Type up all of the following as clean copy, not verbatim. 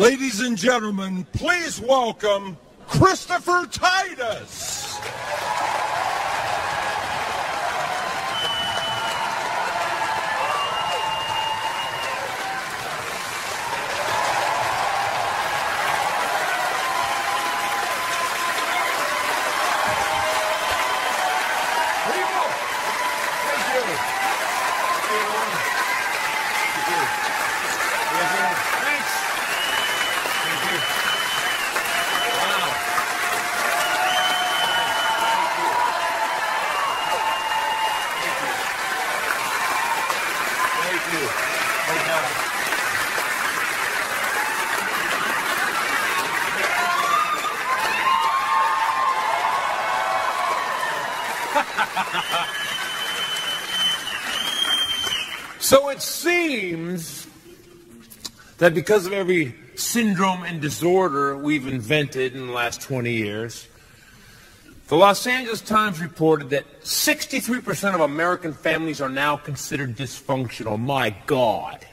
Ladies and gentlemen, please welcome Christopher Titus. So it seems that because of every syndrome and disorder we've invented in the last 20 years, the Los Angeles Times reported that 63% of American families are now considered dysfunctional. My God.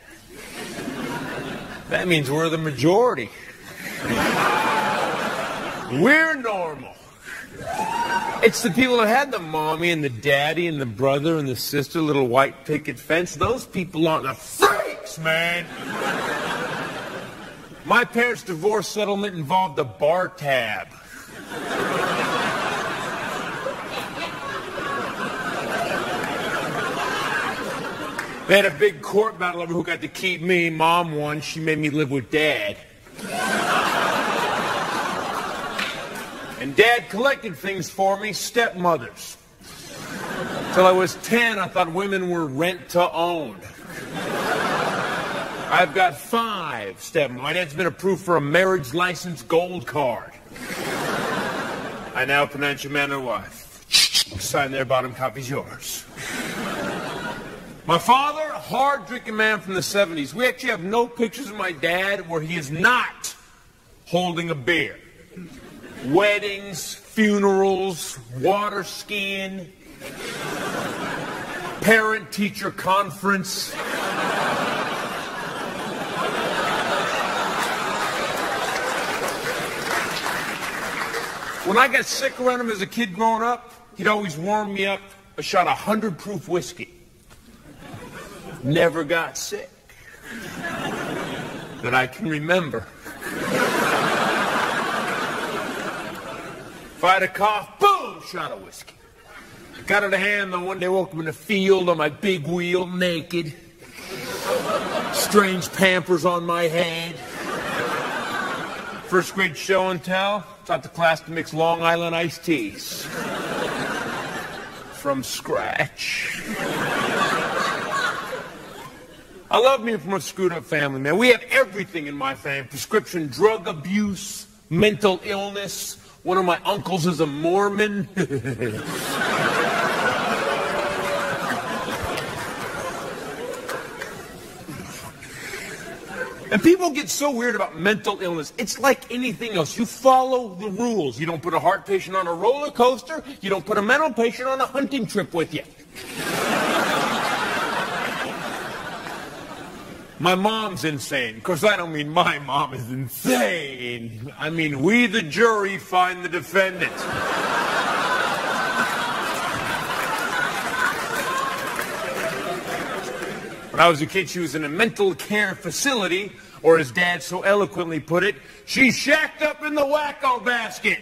That means we're the majority. We're normal. It's the people that had the mommy and the daddy and the brother and the sister, little white picket fence. Those people aren't the freaks, man. My parents' divorce settlement involved a bar tab. They had a big court battle over who got to keep me. Mom won. She made me live with Dad. And Dad collected things for me, stepmothers. Till I was 10, I thought women were rent-to-own. I've got 5 stepmothers. My dad's been approved for a marriage license gold card. I now pronounce you man or wife. Sign there, bottom copy's yours. My father, a hard-drinking man from the 70s. We actually have no pictures of my dad where he is not holding a beer. Weddings, funerals, water skiing, parent-teacher conference. When I got sick around him as a kid growing up, he'd always warm me up a shot of 100 proof whiskey. Never got sick that I can remember. If I had a cough, boom, shot of whiskey. Got out of hand, though, one day I woke up in the field on my big wheel, naked. Strange pampers on my head. First grade show and tell, taught the class to mix Long Island iced teas. From scratch. I love being from a screwed up family, man. We have everything in my family. Prescription drug abuse, mental illness. One of my uncles is a Mormon. And people get so weird about mental illness. It's like anything else. You follow the rules. You don't put a heart patient on a roller coaster. You don't put a mental patient on a hunting trip with you. My mom's insane. Of course, I don't mean my mom is insane. I mean, we, the jury, find the defendant. When I was a kid, she was in a mental care facility, or as Dad so eloquently put it, she's shacked up in the wacko basket.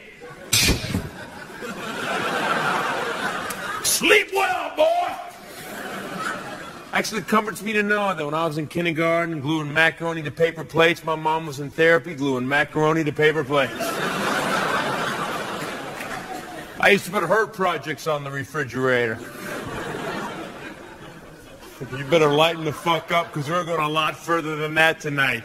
Sleep well, boy. Actually, it comforts me to know that when I was in kindergarten gluing macaroni to paper plates, my mom was in therapy gluing macaroni to paper plates. I used to put her projects on the refrigerator. You better lighten the fuck up, because we're going a lot further than that tonight.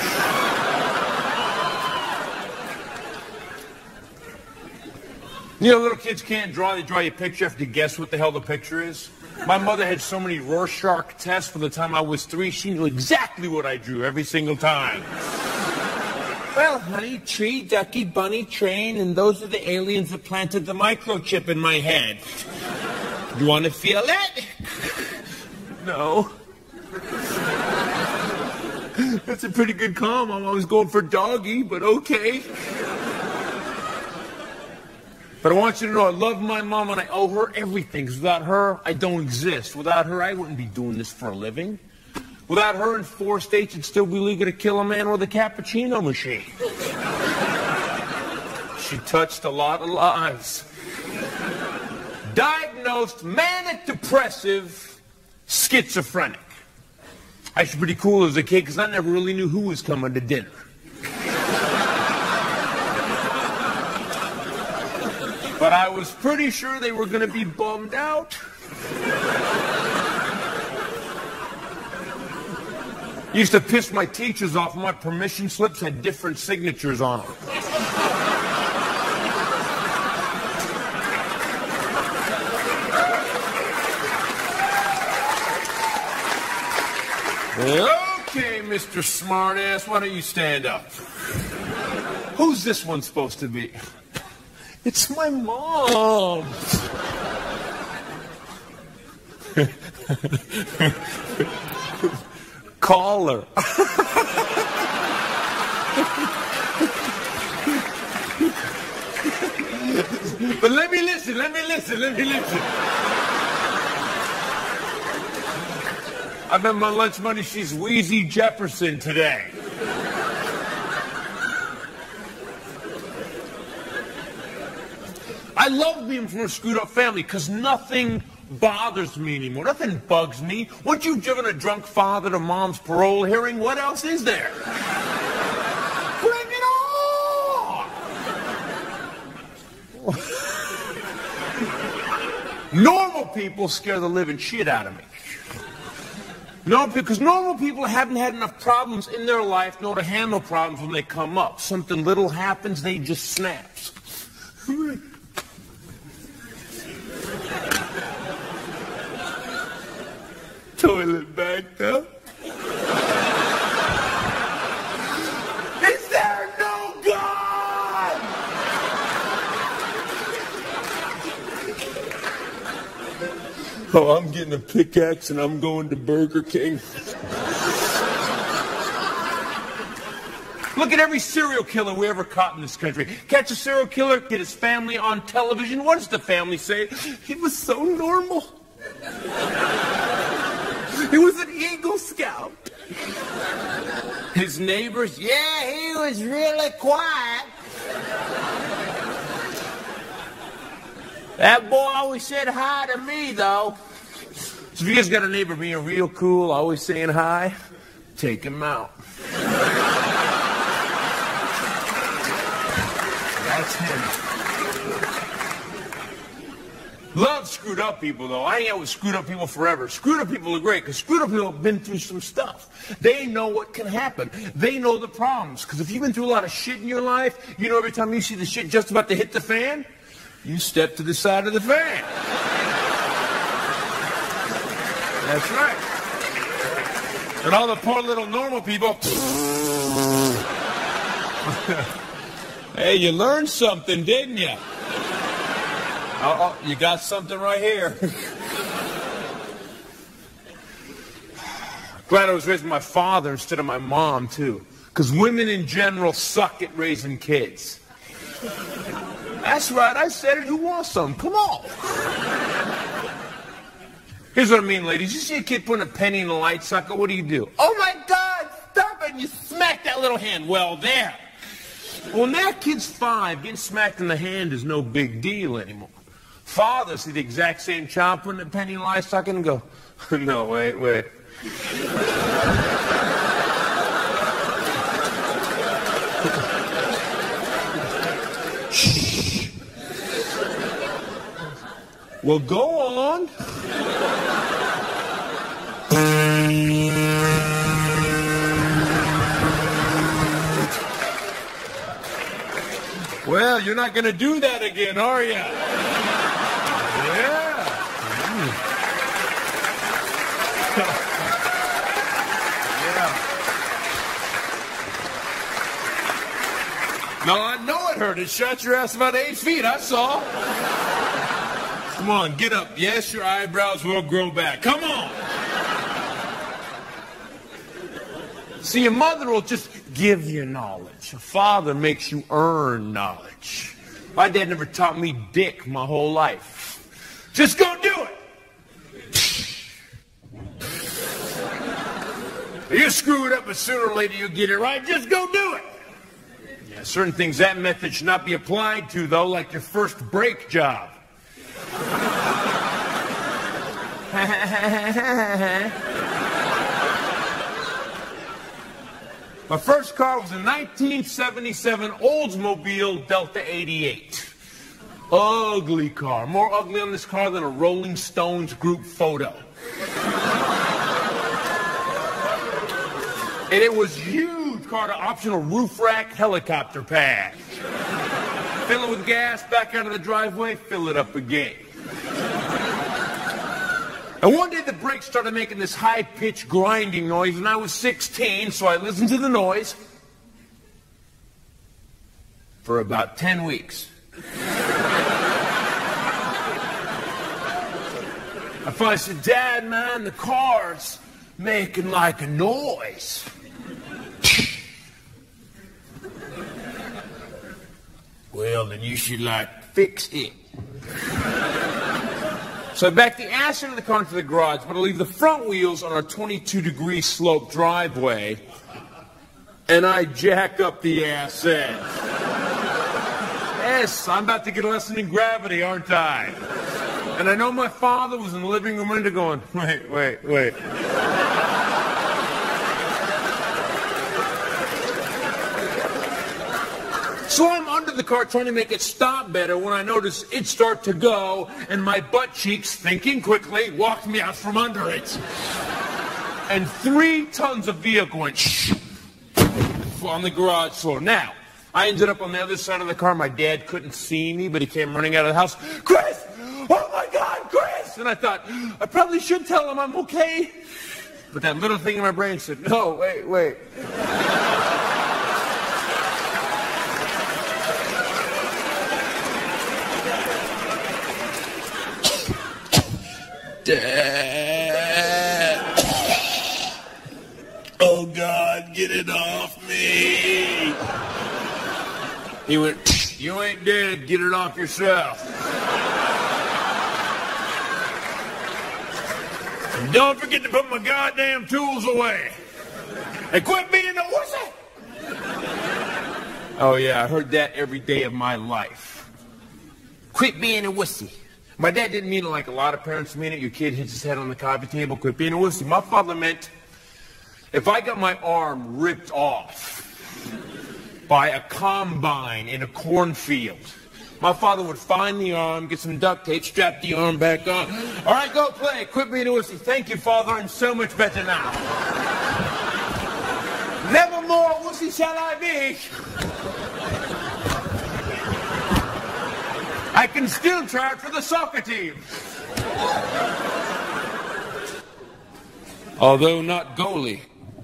You know, little kids can't draw. They draw you a picture. You have to guess what the hell the picture is. My mother had so many Rorschach tests from the time I was 3, she knew exactly what I drew every single time. Well, honey, tree, ducky, bunny, train, and those are the aliens that planted the microchip in my head. You want to feel it? No. That's a pretty good call, Mom. I was going for doggy, but okay. But I want you to know I love my mom and I owe her everything. Because without her, I don't exist. Without her, I wouldn't be doing this for a living. Without her, in 4 states, it'd still be legal to kill a man with a cappuccino machine. She touched a lot of lives. Diagnosed manic depressive schizophrenic. I was pretty cool as a kid because I never really knew who was coming to dinner. But I was pretty sure they were going to be bummed out. Used to piss my teachers off. My permission slips had different signatures on them. Okay, Mr. Smartass, why don't you stand up? Who's this one supposed to be? It's my mom. Call her. But let me listen. I bet my lunch money she's Wheezy Jefferson today. I love being from a screwed up family because nothing bothers me anymore. Nothing bugs me. Once you've driven a drunk father to mom's parole hearing, what else is there? Bring it on! Normal people scare the living shit out of me. No, because normal people haven't had enough problems in their life nor to handle problems when they come up. Something little happens, they just snaps. Toilet backed up. Is there no God? Oh, I'm getting a pickaxe and I'm going to Burger King. Look at every serial killer we ever caught in this country. Catch a serial killer, get his family on television. What does the family say? He was so normal. He was an Eagle Scout. His neighbors, yeah, he was really quiet. That boy always said hi to me, though. So if you guys got a neighbor being real cool, always saying hi, take him out. That's him. Love screwed up people, though. I hang out with screwed up people forever. Screwed up people are great because screwed up people have been through some stuff. They know what can happen. They know the problems. Because if you've been through a lot of shit in your life, you know every time you see the shit just about to hit the fan, you step to the side of the fan. That's right. And all the poor little normal people. Hey, you learned something, didn't you? Oh, you got something right here. Glad I was raised with my father instead of my mom, too. Because women in general suck at raising kids. That's right, I said it. Who wants some? Come on. Here's what I mean, ladies. You see a kid putting a penny in a light socket, what do? Oh, my God, stop it. And you smack that little hand. Well, there. Well, when that kid's 5, getting smacked in the hand is no big deal anymore. Fathers see the exact same child putting a penny in a light socket and go, no, wait. Shh. Well, go on. Well, you're not going to do that again, are you? Yeah. No, I know it hurt. It shot your ass about 8 feet, I saw. Come on, get up. Yes, your eyebrows will grow back. Come on. See, a mother will just give you knowledge. A father makes you earn knowledge. My dad never taught me dick my whole life. Just go do it. You screw it up, but sooner or later you'll get it right. Just go do it. Yeah, certain things that method should not be applied to, though, like your first brake job. My first car was a 1977 Oldsmobile Delta 88. Ugly car. More ugly on this car than a Rolling Stones group photo. And it was huge. Car to optional roof rack helicopter pad. Fill it with gas, back out of the driveway, fill it up again. And one day the brakes started making this high-pitched grinding noise, and I was 16, so I listened to the noise for about 10 weeks. I finally said, Dad, man, the car's making like a noise. Well, then you should, fix it. So I backed the ass into the car into the garage, but I leave the front wheels on our 22-degree slope driveway, and I jack up the ass end. Yes, I'm about to get a lesson in gravity, aren't I? And I know my father was in the living room window going, wait. So I'm under the car trying to make it stop better when I notice it start to go, and my butt cheeks, thinking quickly, walked me out from under it. And 3 tons of vehicle went on the garage floor. Now, I ended up on the other side of the car. My dad couldn't see me, but he came running out of the house. Chris! Oh my God, Chris! And I thought, I probably should tell him I'm okay. But that little thing in my brain said, no, wait. Dad. Oh, God, get it off me. He went, you ain't dead, get it off yourself. And don't forget to put my goddamn tools away. And quit being a wussy. Oh, yeah, I heard that every day of my life. Quit being a wussy. My dad didn't mean it like a lot of parents mean it. Your kid hits his head on the coffee table, quit being a wussy. My father meant if I got my arm ripped off by a combine in a cornfield, my father would find the arm, get some duct tape, strap the arm back on. All right, go play. Quit being a wussy. Thank you, Father. I'm so much better now. Never more wussy shall I be. I can still try it for the soccer team. Although not goalie.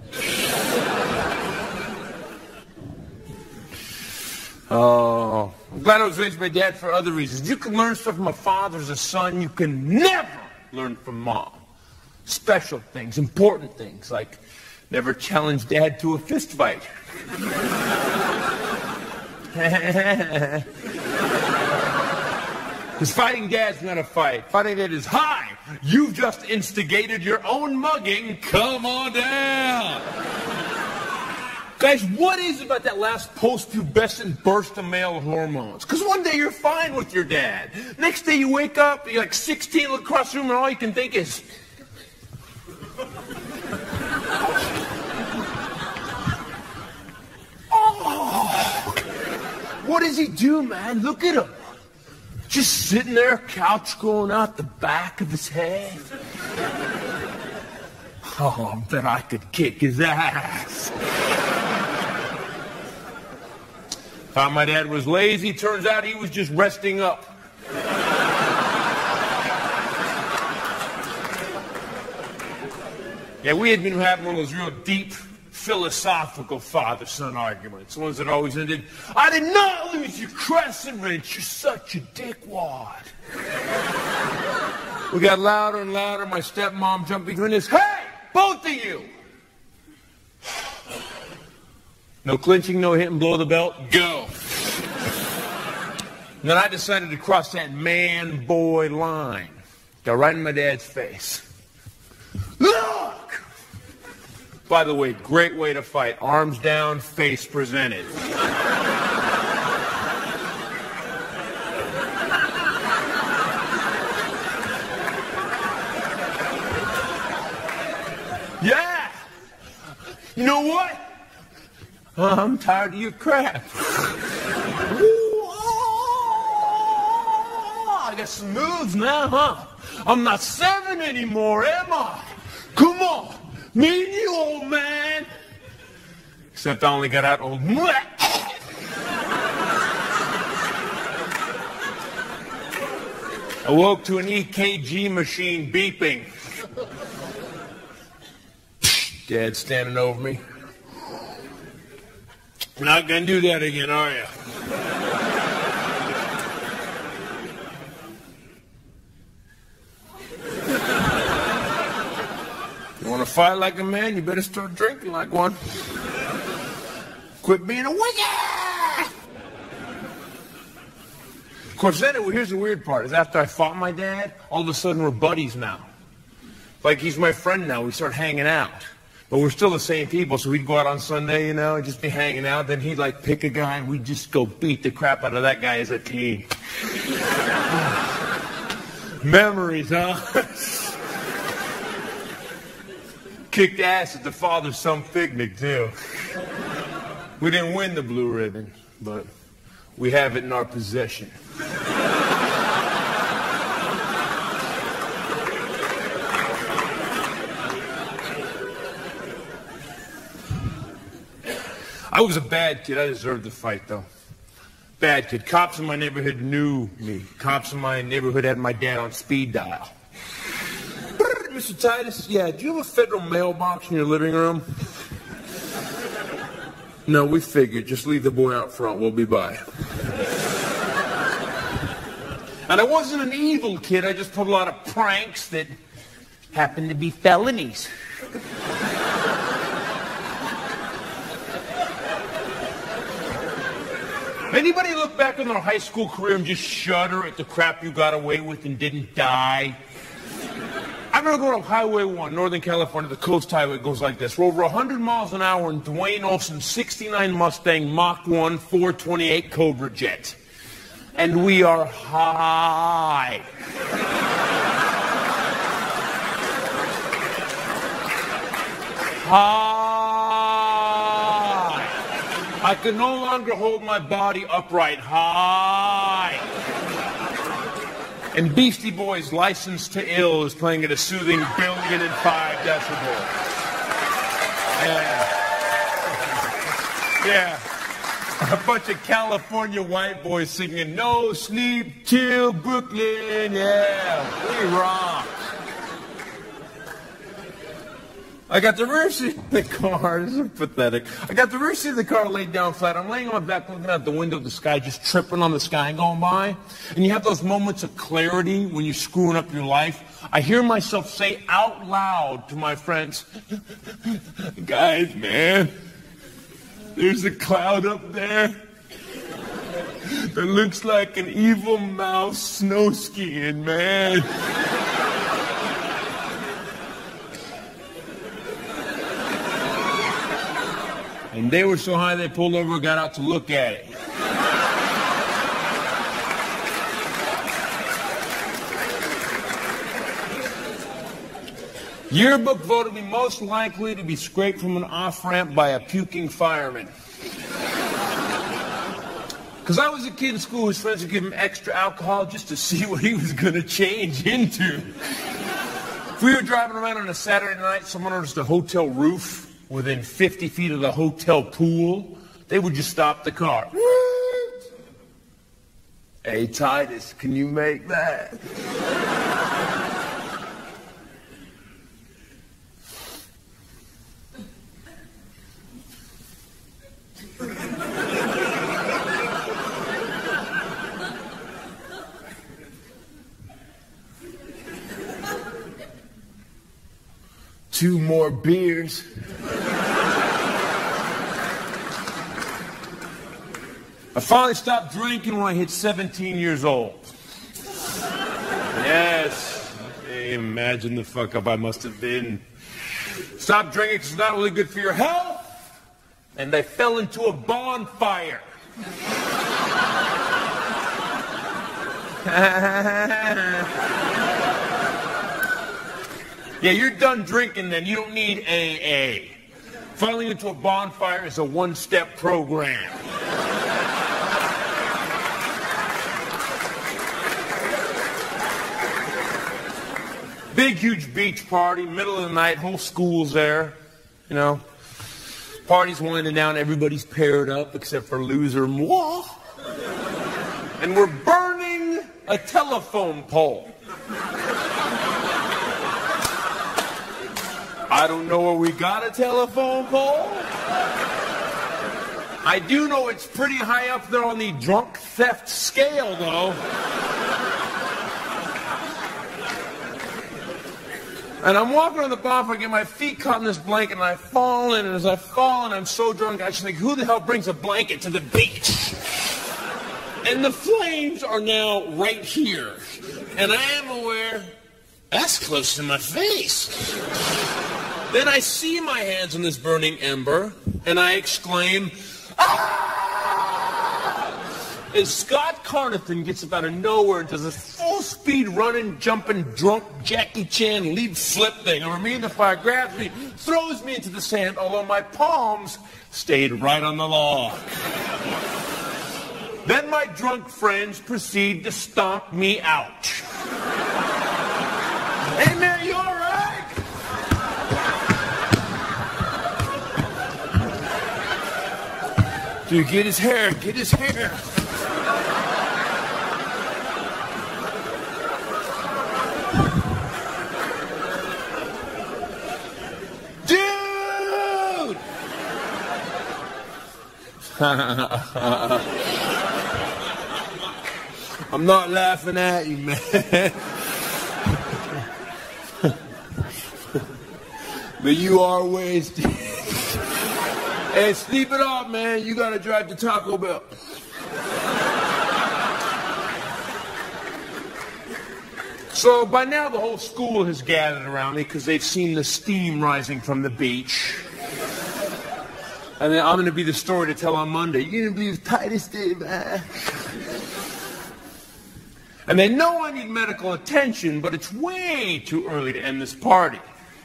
Oh, I'm glad I was raised by Dad for other reasons. You can learn stuff from a father as a son you can never learn from Mom. Special things, important things, like never challenge Dad to a fist fight. Because fighting Dad's not a fight. Fighting Dad is, hi, you've just instigated your own mugging. Come on down. Guys, what is it about that last post-pubescent burst of male hormones? Because one day you're fine with your dad. Next day you wake up, you're like 16, look across the room, and all you can think is... oh! What does he do, man? Look at him. Just sitting there, couch growing out the back of his head. Oh, I bet I could kick his ass. Thought my dad was lazy. Turns out he was just resting up. Yeah, we had been having one of those real deep, philosophical father-son arguments. The ones that always ended, I did not lose your crescent wrench. You're such a dickwad. We got louder and louder. My stepmom jumped between us. Hey, both of you. No clinching, no hitting below the belt. Go. And then I decided to cross that man-boy line. Got right in my dad's face. Look! By the way, great way to fight. Arms down, face presented. Yeah! You know what? I'm tired of your crap. I got some moves now, huh? I'm not 7 anymore, am I? Come on, me and you, old man. Except I only got out old. I woke to an EKG machine beeping. Dad standing over me. Not gonna do that again, are you? You want to fight like a man, you better start drinking like one. Quit being a wigger! Of course, then here's the weird part, is after I fought my dad, all of a sudden we're buddies now. Like he's my friend now, we start hanging out. But we're still the same people, so we'd go out on Sunday, you know, and just be hanging out. Then he'd, like, pick a guy, and we'd just go beat the crap out of that guy as a teen. Memories, huh? Kicked ass at the father-son picnic, too. We didn't win the blue ribbon, but we have it in our possession. I was a bad kid. I deserved the fight, though. Bad kid. Cops in my neighborhood knew me. Cops in my neighborhood had my dad on speed dial. Mr. Titus, yeah, do you have a federal mailbox in your living room? No, we figured. Just leave the boy out front. We'll be by. And I wasn't an evil kid. I just put a lot of pranks that happened to be felonies. Anybody look back on their high school career and just shudder at the crap you got away with and didn't die? I remember going on Highway 1, Northern California, the Coast Highway goes like this. We're over 100 miles an hour in Dwayne Olson's 69 Mustang Mach 1 428 Cobra Jet. And we are high. I could no longer hold my body upright. High. And Beastie Boys' License to Ill is playing at a soothing 1,000,005 decibels. Yeah. A bunch of California white boys singing No Sleep Till Brooklyn. Yeah, we rock. I got the rear seat of the car. This is pathetic. I got the rear seat of the car laid down flat. I'm laying on my back looking out the window of the sky, just tripping on the sky going by. And you have those moments of clarity when you're screwing up your life. I hear myself say out loud to my friends, guys, man, there's a cloud up there that looks like an evil mouse snow skiing, man. And they were so high they pulled over and got out to look at it. Yearbook voted me most likely to be scraped from an off-ramp by a puking fireman. Because I was a kid in school whose friends would give him extra alcohol just to see what he was going to change into. If we were driving around on a Saturday night, someone noticed a hotel roof within 50 feet of the hotel pool, they would just stop the car. Hey, Titus, can you make that? Two more beers. I finally stopped drinking when I hit 17 years old. Yes. Hey, imagine the fuck up I must have been. Stop drinking because it's not really good for your health. And I fell into a bonfire. Yeah, you're done drinking then. You don't need AA. Falling into a bonfire is a one-step program. Big, huge beach party, middle of the night, whole school's there, you know. Party's winding down, everybody's paired up except for loser moi. And we're burning a telephone pole. I don't know where we got a telephone pole. I do know it's pretty high up there on the drunk theft scale, though. And I'm walking on the bonfire, get my feet caught in this blanket, and I fall in, and as I fall in, I'm so drunk, I just think, who the hell brings a blanket to the beach? And the flames are now right here. And I am aware, that's close to my face. Then I see my hands on this burning ember, and I exclaim, ah! And Scott Carnathan gets up out of nowhere and does a full-speed running, jumping, drunk Jackie Chan lead flip thing over me, and the fire grabs me, throws me into the sand, although my palms stayed right on the log. Then my drunk friends proceed to stomp me out. Hey man, you all right? Dude, get his hair, get his hair. Dude! I'm not laughing at you, man. But you are wasted. Hey, sleep it off, man. You gotta drive to Taco Bell. So by now the whole school has gathered around me because they've seen the steam rising from the beach. And then I'm going to be the story to tell on Monday. You're going to be the tightest day, man. And they know I need medical attention, but it's way too early to end this party.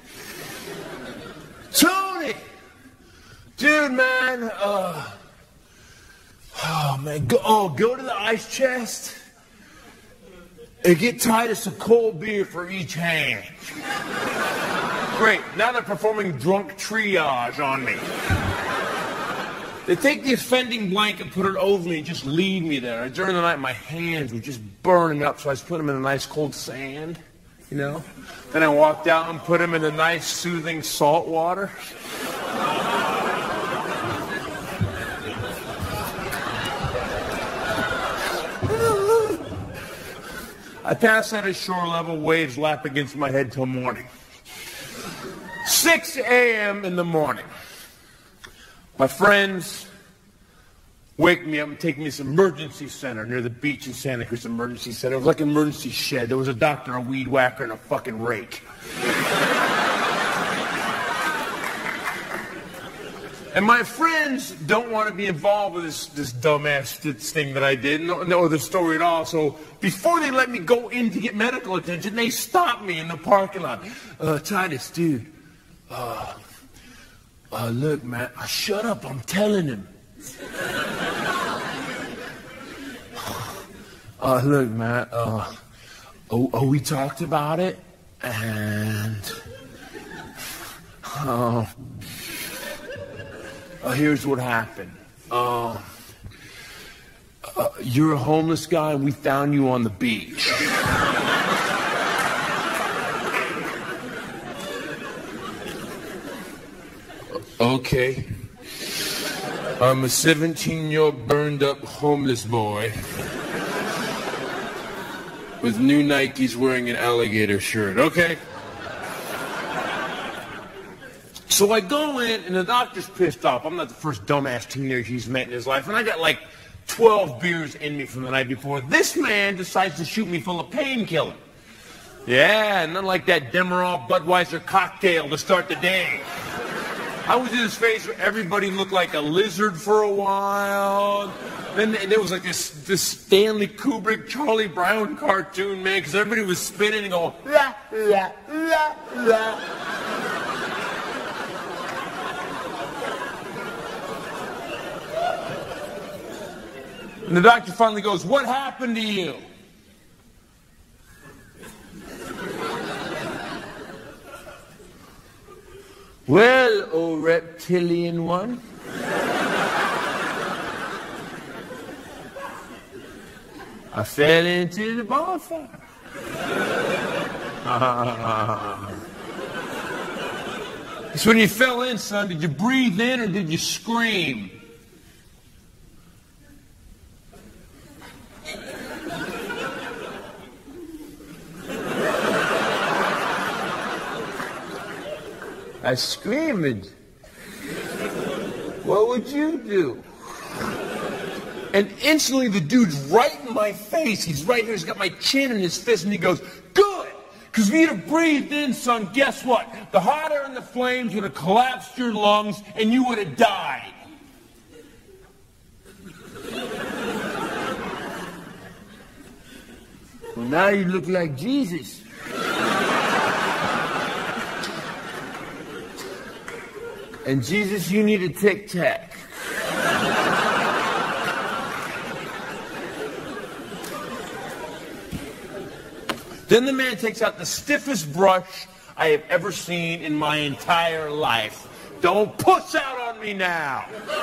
Tony! Dude, man, go to the ice chest and get Titus a cold beer for each hand. Great, now they're performing drunk triage on me. They take the offending blanket, put it over me, and just leave me there. During the night, my hands were just burning up, so I just put them in the nice cold sand, you know? Then I walked out and put them in the nice, soothing salt water. I pass out at shore level, waves lap against my head till morning. 6 a.m. in the morning. My friends wake me up and take me to this emergency center near the beach in Santa Cruz. Emergency center. It was like an emergency shed. There was a doctor, a weed whacker, and a fucking rake. And my friends don't want to be involved with this dumbass thing that I did, no the story at all. So before they let me go in to get medical attention, they stopped me in the parking lot. Titus, dude, look, man, shut up, I'm telling him. Look, man, we talked about it, and here's what happened. You're a homeless guy, and we found you on the beach. Okay. I'm a 17-year-old burned-up homeless boy with new Nikes wearing an alligator shirt. Okay. So I go in, and the doctor's pissed off. I'm not the first dumbass teenager he's met in his life. And I got like 12 beers in me from the night before. This man decides to shoot me full of painkiller. Yeah, none like that Demerol Budweiser cocktail to start the day. I was in this phase where everybody looked like a lizard for a while. Then there was like this Stanley Kubrick, Charlie Brown cartoon, man, because everybody was spinning and going, la, la, la, la. And the doctor finally goes, what happened to you? Well, oh reptilian one, I fell into the bonfire. So when you fell in, son, did you breathe in or did you scream? I screamed. What would you do? And instantly the dude's right in my face. He's right here. He's got my chin in his fist, and he goes, good. Because if you'd have breathed in, son, guess what? The hot air and the flames would have collapsed your lungs, and you would have died. Well, now you look like Jesus. And Jesus, you need a Tic Tac. Then the man takes out the stiffest brush I have ever seen in my entire life. Don't puss out on me now.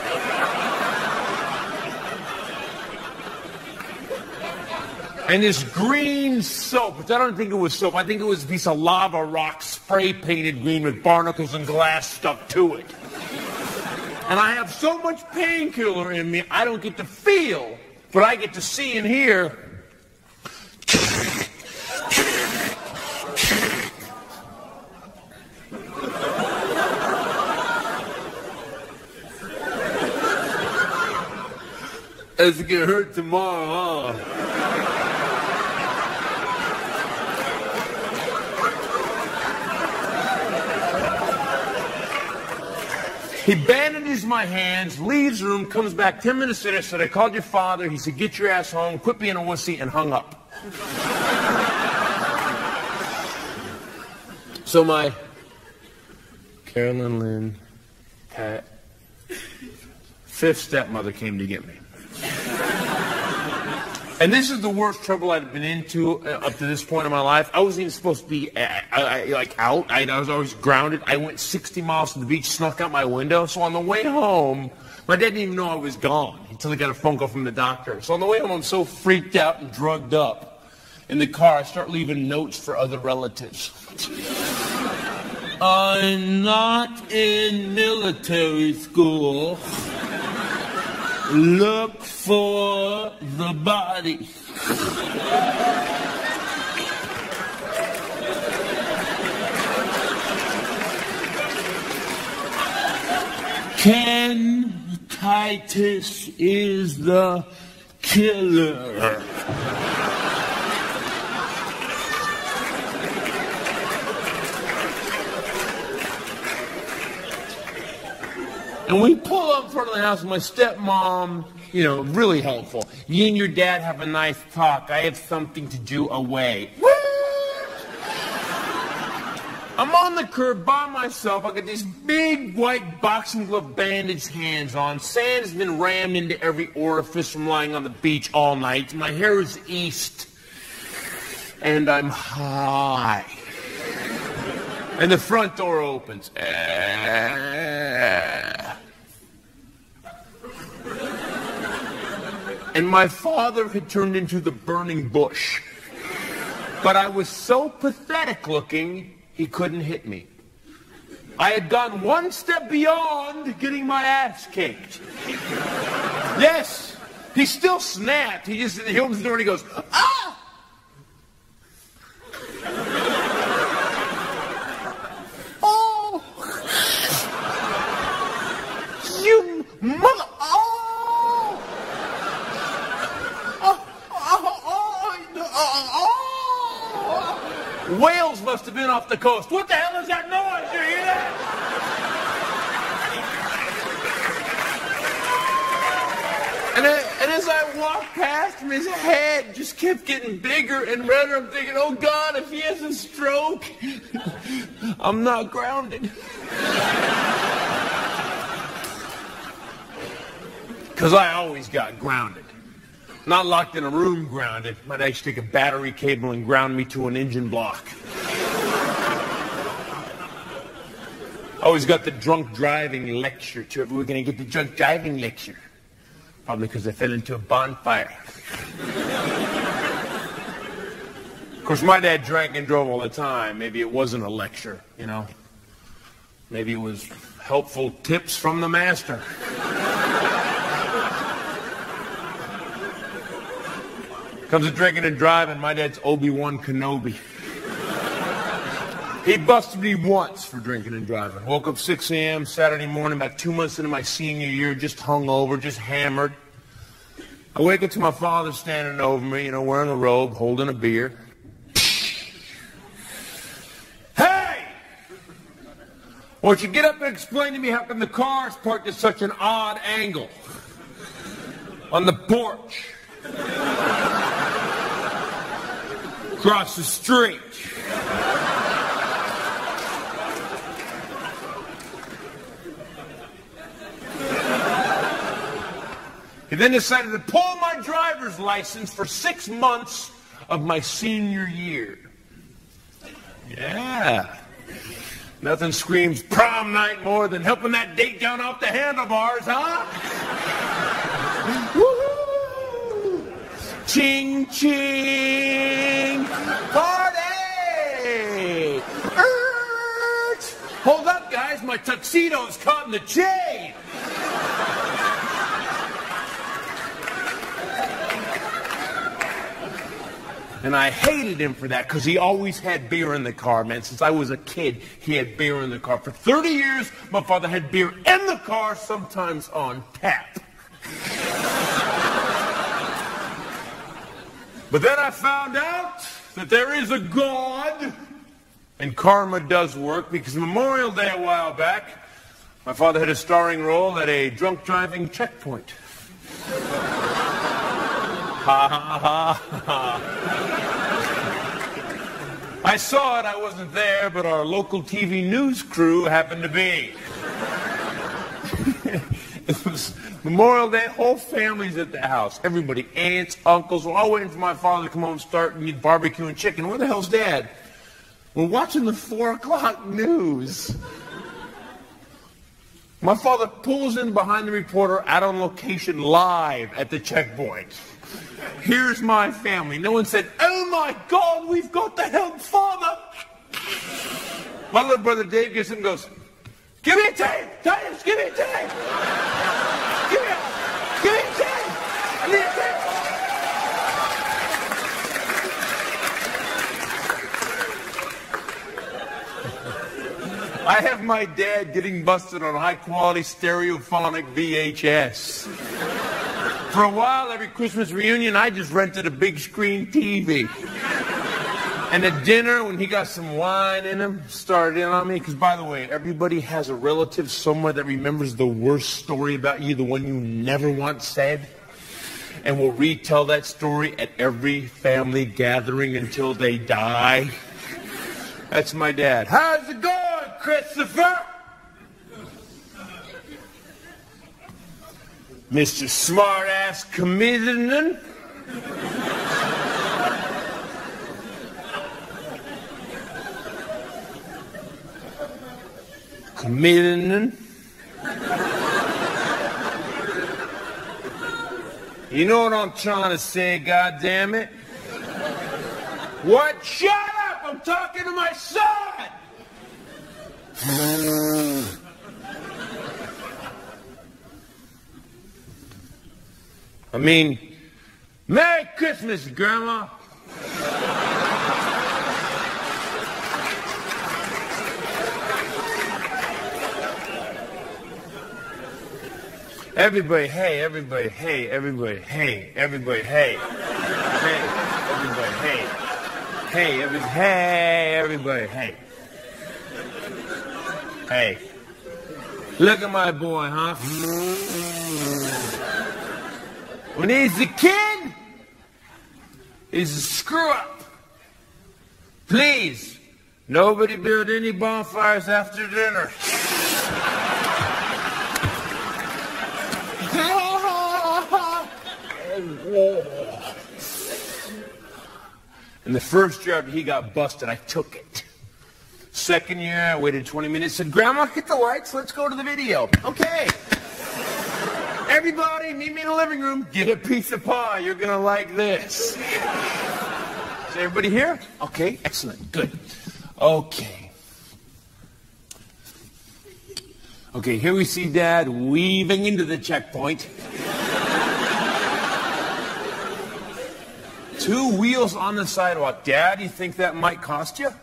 And this green soap, which I don't think it was soap, I think it was a piece of lava rock spray painted green with barnacles and glass stuck to it. And I have so much painkiller in me, I don't get to feel, but I get to see and hear. It's gonna hurt tomorrow, huh? He bandages my hands, leaves the room, comes back 10 minutes later, said, I called your father. He said, get your ass home, quit being a wussy, and hung up. So my Carolyn Lynn, fifth stepmother came to get me. And this is the worst trouble I'd been into up to this point in my life. I wasn't even supposed to be out. I was always grounded. I went 60 miles to the beach, snuck out my window. So on the way home, my dad didn't even know I was gone until he got a phone call from the doctor. So on the way home, I'm so freaked out and drugged up. In the car, I start leaving notes for other relatives. I'm not in military school. Look for the body. Ken Titus is the killer. And we pull up in front of the house, and my stepmom, really helpful. You and your dad have a nice talk. I have something to do away. I'm on the curb by myself. I got these big white boxing glove bandaged hands on. Sand has been rammed into every orifice from lying on the beach all night. My hair is east. And I'm high. And the front door opens. And my father had turned into the burning bush. But I was so pathetic looking, he couldn't hit me. I had gone one step beyond getting my ass kicked. Yes, he still snapped. He opens the door and he goes, ah! Oh! You mother... Oh! seals must have been off the coast. What the hell is that noise? You hear that? And as I walked past him, his head just kept getting bigger and redder. I'm thinking, oh God, if he has a stroke, I'm not grounded. Because I always got grounded. Not locked in a room grounded. Might actually take a battery cable and ground me to an engine block. Always got the drunk driving lecture too. We're going to get the drunk driving lecture. Probably because I fell into a bonfire. Of course, my dad drank and drove all the time. Maybe it wasn't a lecture, you know. Maybe it was helpful tips from the master. Comes to drinking and driving, my dad's Obi-Wan Kenobi. He busted me once for drinking and driving. Woke up 6 a.m. Saturday morning, about 2 months into my senior year, just hungover, just hammered. I wake up to my father standing over me, you know, wearing a robe, holding a beer. Hey! Won't you get up and explain to me how come the car's parked at such an odd angle on the porch across the street? He then decided to pull my driver's license for 6 months of my senior year. Yeah. Nothing screams prom night more than helping that date down off the handlebars, huh? Woo-hoo! Ching, ching! Party! Hold up, guys. My tuxedo's caught in the chain. And I hated him for that because he always had beer in the car, man. Since I was a kid, he had beer in the car. For 30 years, my father had beer in the car, sometimes on tap. But then I found out that there is a God, and karma does work, because Memorial Day a while back, my father had a starring role at a drunk driving checkpoint. Ha ha ha ha. I saw it, I wasn't there, but our local TV news crew happened to be. It was Memorial Day, whole family's at the house. Everybody, aunts, uncles, we're all waiting for my father to come home and start and eat barbecue and chicken. Where the hell's Dad? We're watching the 4 o'clock news. My father pulls in behind the reporter out on location live at the checkpoint. Here's my family. No one said, oh my God, we've got the help, Father. My little brother Dave gets in and goes, give me a tape. Titus, give me a tape. Give me a tape. I need a tape. I have my dad getting busted on high-quality stereophonic VHS. For a while, every Christmas reunion, I just rented a big screen TV. And at dinner, when he got some wine in him, started in on me. Because, by the way, everybody has a relative somewhere that remembers the worst story about you, the one you never once said. And will retell that story at every family gathering until they die. That's my dad. How's it going, Christopher? Mr. Smart-Ass Comedian. Comedian. You know what I'm trying to say, goddammit? What? Shut up! I'm talking to my son! I mean, Merry Christmas, Grandma. Everybody, hey, everybody, hey, everybody, hey, everybody, hey. Hey, everybody, hey. Hey, everybody, hey. Hey. Look at my boy, huh? When he's a kid, he's a screw-up. Please, nobody build any bonfires after dinner. And the first year he got busted, I took it. Second year, I waited 20 minutes, said, Grandma, hit the lights, let's go to the video. Okay. Everybody, meet me in the living room, get a piece of pie, you're gonna like this. Is everybody here? Okay, excellent, good. Okay. Okay, here we see Dad weaving into the checkpoint. 2 wheels on the sidewalk. Dad, you think that might cost you?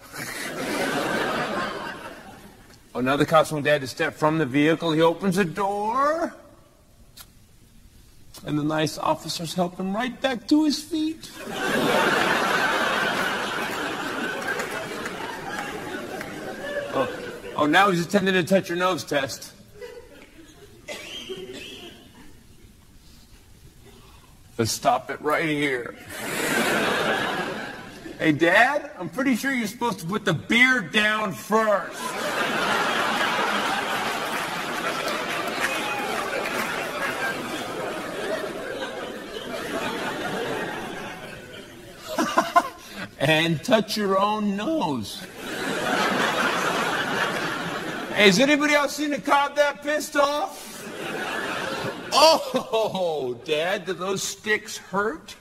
Oh, now the cops want Dad to step from the vehicle. He opens the door. And the nice officers help him right back to his feet. Oh, now he's attending a touch your nose test. Let's stop it right here. Hey, Dad, I'm pretty sure you're supposed to put the beard down first. And touch your own nose. Hey, has anybody else seen a cop that pissed off? Oh, Dad, do those sticks hurt?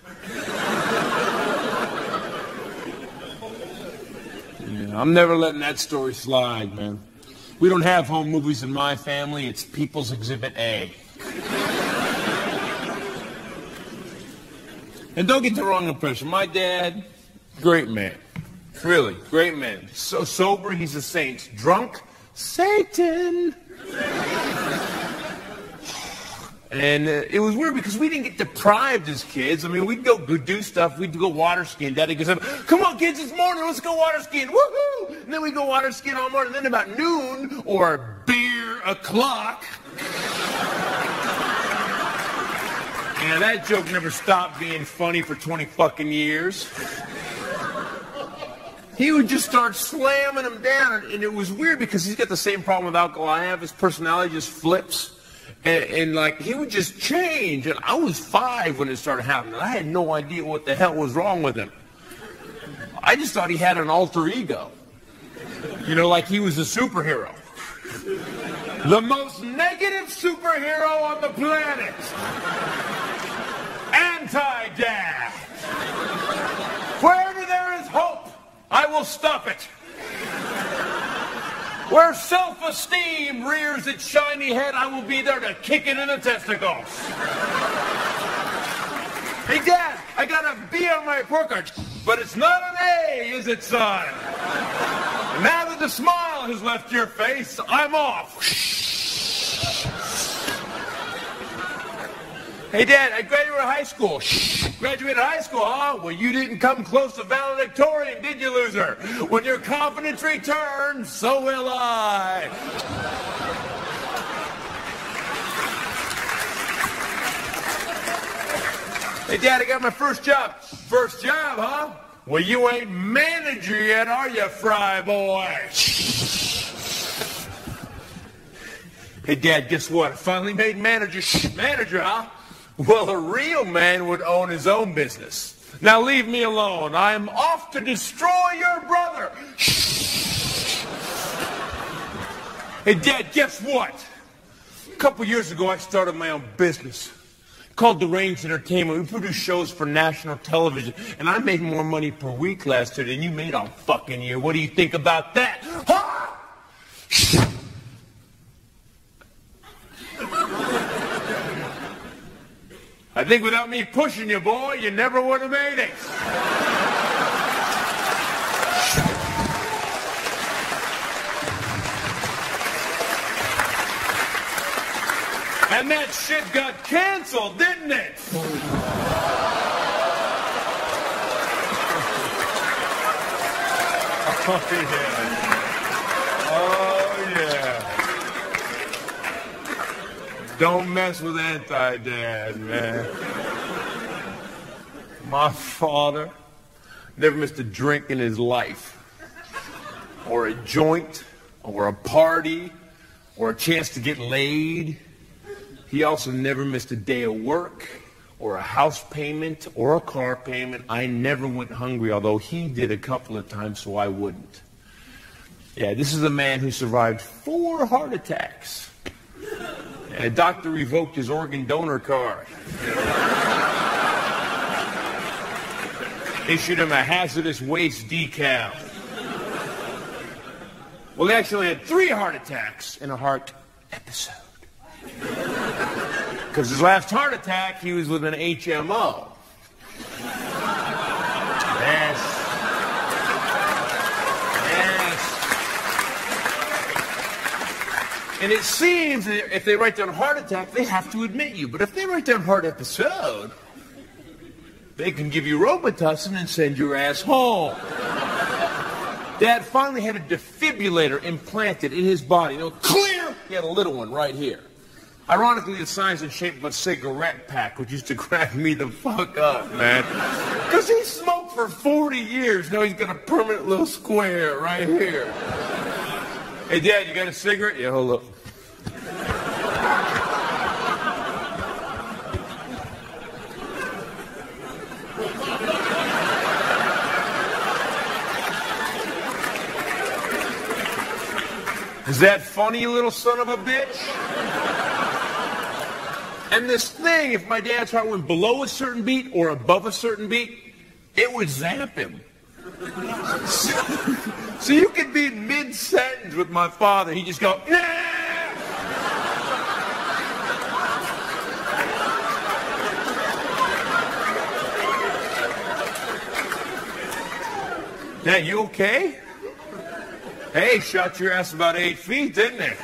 Yeah, I'm never letting that story slide, man. We don't have home movies in my family. It's People's Exhibit A. And don't get the wrong impression. My dad, great man. Really, great man. So sober, he's a saint. Drunk, Satan. And it was weird because we didn't get deprived as kids. I mean, we'd go do stuff. We'd go water skiing. Daddy goes, come on, kids, it's morning. Let's go water skiing. Woohoo! And then we go water skiing all morning. And then about noon or beer o'clock. And that joke never stopped being funny for 20 fucking years. He would just start slamming them down. And it was weird because he's got the same problem with alcohol I have. His personality just flips. And like, he would just change. And I was 5 when it started happening. I had no idea what the hell was wrong with him. I just thought he had an alter ego. You know, like he was a superhero. The most negative superhero on the planet. Anti-Dad. Wherever there is hope, I will stop it. Where self-esteem rears its shiny head, I will be there to kick it in the testicles. Hey, Dad, I got a B on my report card, but it's not an A, is it, son? Now that the smile has left your face, I'm off. Hey, Dad, I graduated high school. Graduated high school, huh? Well, you didn't come close to valedictorian, did you, loser? When your confidence returns, so will I. Hey, Dad, I got my first job. First job, huh? Well, you ain't manager yet, are you, fry boy? Hey, Dad, guess what? I finally made manager. Manager, huh? Well, a real man would own his own business. Now leave me alone. I am off to destroy your brother. Hey, Dad, guess what? A couple years ago, I started my own business called Deranged Entertainment. We produce shows for national television, and I made more money per week last year than you made all fucking year. What do you think about that? Huh? I think without me pushing you, boy, you never would have made it. And that shit got canceled, didn't it? Oh, yeah. Don't mess with Anti-Dad, man. My father never missed a drink in his life, or a joint, or a party, or a chance to get laid. He also never missed a day of work, or a house payment, or a car payment. I never went hungry, although he did a couple of times, so I wouldn't. Yeah, this is a man who survived 4 heart attacks. And a doctor revoked his organ donor card. Issued him a hazardous waste decal. Well, he actually had 3 heart attacks in a heart episode. Because his last heart attack, he was with an HMO. Yes. And it seems that if they write down heart attack, they have to admit you. But if they write down heart episode, they can give you Robitussin and send your ass home. Dad finally had a defibrillator implanted in his body. You know, clear! He had a little one right here. Ironically, the size and shape of a cigarette pack, which used to crack me the fuck up, man. Because he smoked for 40 years. Now he's got a permanent little square right here. Hey, Dad, you got a cigarette? Yeah, hold up. Is that funny, you little son of a bitch? And this thing, if my dad's heart went below a certain beat or above a certain beat, it would zap him. So you could be mid-sentence with my father. He'd just go, nah! Dad, you okay? Hey, shot your ass about 8 feet, didn't it?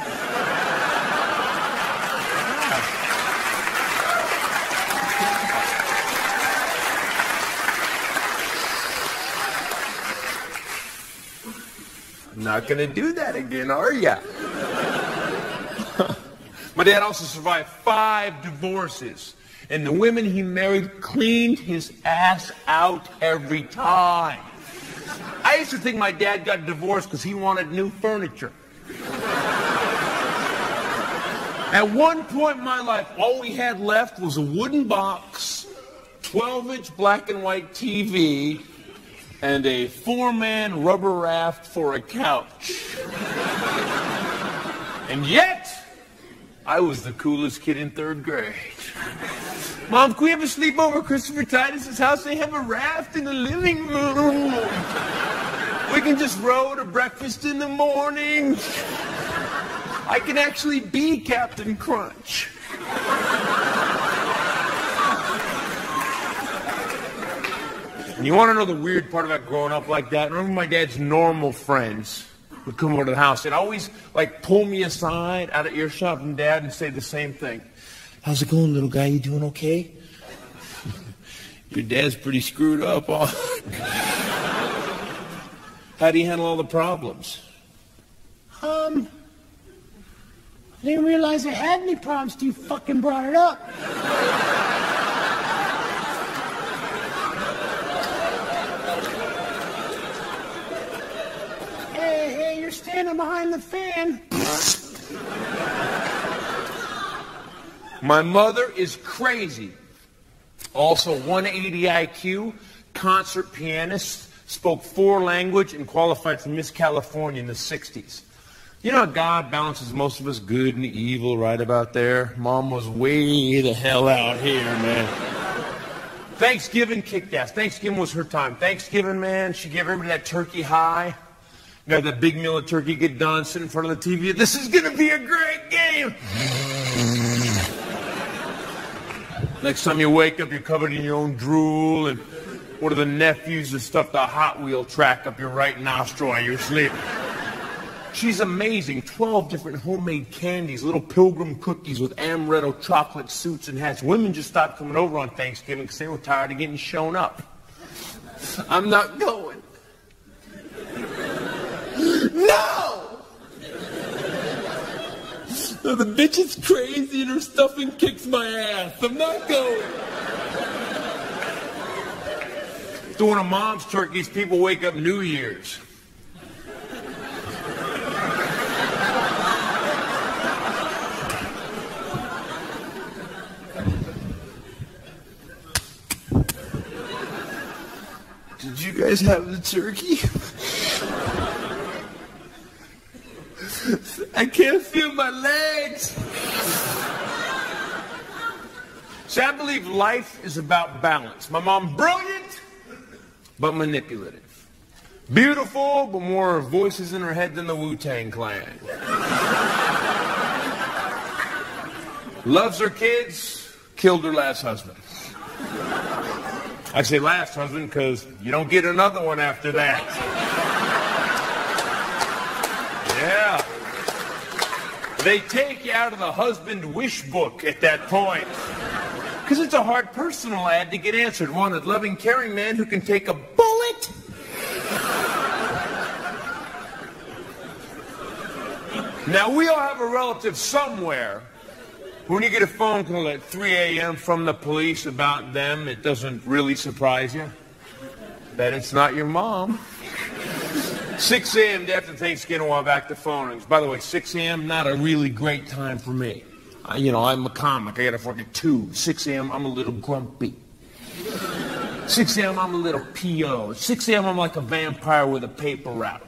Not gonna do that again, are ya? My dad also survived 5 divorces, and the women he married cleaned his ass out every time. I used to think my dad got divorced because he wanted new furniture. At one point in my life, all we had left was a wooden box, 12-inch black and white TV, and a 4-man rubber raft for a couch. And yet, I was the coolest kid in 3rd grade. Mom, can we have a sleepover at Christopher Titus's house? They have a raft in the living room. We can just row to breakfast in the morning. I can actually be Captain Crunch. And you want to know the weird part about growing up like that? Remember my dad's normal friends would come over to the house. They'd always, like, pull me aside out of earshot from Dad and say the same thing. How's it going, little guy? You doing okay? Your dad's pretty screwed up. How do you handle all the problems? I didn't realize I had any problems till you fucking brought it up. Hey, you're standing behind the fan. My mother is crazy. Also 180 IQ, concert pianist, spoke 4 languages, and qualified for Miss California in the 60s. You know how God balances most of us good and evil right about there? Mom was way the hell out here, man. Thanksgiving kicked ass. Thanksgiving was her time. Thanksgiving, man, she gave everybody that turkey high. You got that big meal of turkey, get done, sit in front of the TV. This is going to be a great game. Next time you wake up, you're covered in your own drool, and one of the nephews has stuffed a Hot Wheel track up your right nostril while you're sleeping. She's amazing. 12 different homemade candies, little pilgrim cookies with amaretto chocolate suits and hats. Women just stopped coming over on Thanksgiving because they were tired of getting shown up. I'm not going. No! No, the bitch is crazy and her stuffing kicks my ass. I'm not going. To one of Mom's turkeys, people wake up New Year's. Did you guys have the turkey? I can't feel my legs. See, I believe life is about balance. My mom, brilliant, but manipulative. Beautiful, but more voices in her head than the Wu-Tang Clan. Loves her kids, killed her last husband. I say last husband because you don't get another one after that. Yeah. They take you out of the husband wish book at that point. Because it's a hard personal ad to get answered. Wanted, loving, caring man who can take a bullet. Now, we all have a relative somewhere. When you get a phone call at 3 a.m. from the police about them, it doesn't really surprise you that it's not your mom. 6 a.m. after Thanksgiving, while back the phone rings. By the way, 6 a.m., not a really great time for me. I'm a comic. I got to work at 2. 6 a.m., I'm a little grumpy. 6 a.m., I'm a little P.O. 6 a.m., I'm like a vampire with a paper route.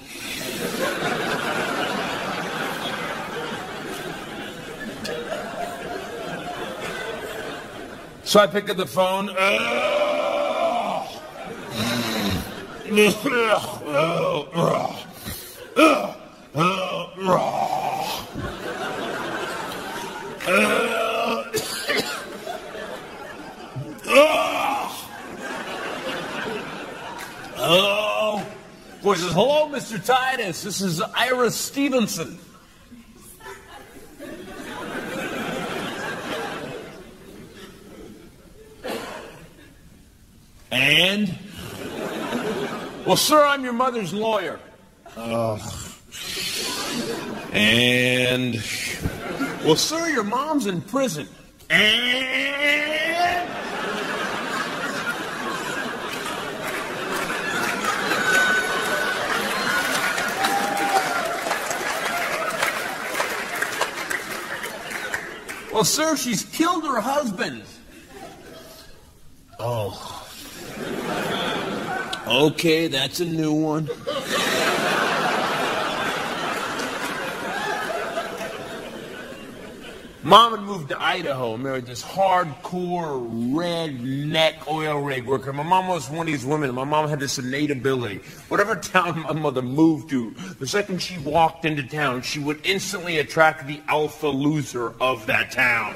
So I pick up the phone. Voice says, hello, Mr. Titus. This is Ira Stevenson. And? Well, sir, I'm your mother's lawyer. And? Well, sir, your mom's in prison. And? Well, sir, she's killed her husband. Oh. Okay, that's a new one. Mom had moved to Idaho and married this hardcore redneck oil rig worker. My mom was one of these women. My mom had this innate ability. Whatever town my mother moved to, the second she walked into town, she would instantly attract the alpha loser of that town.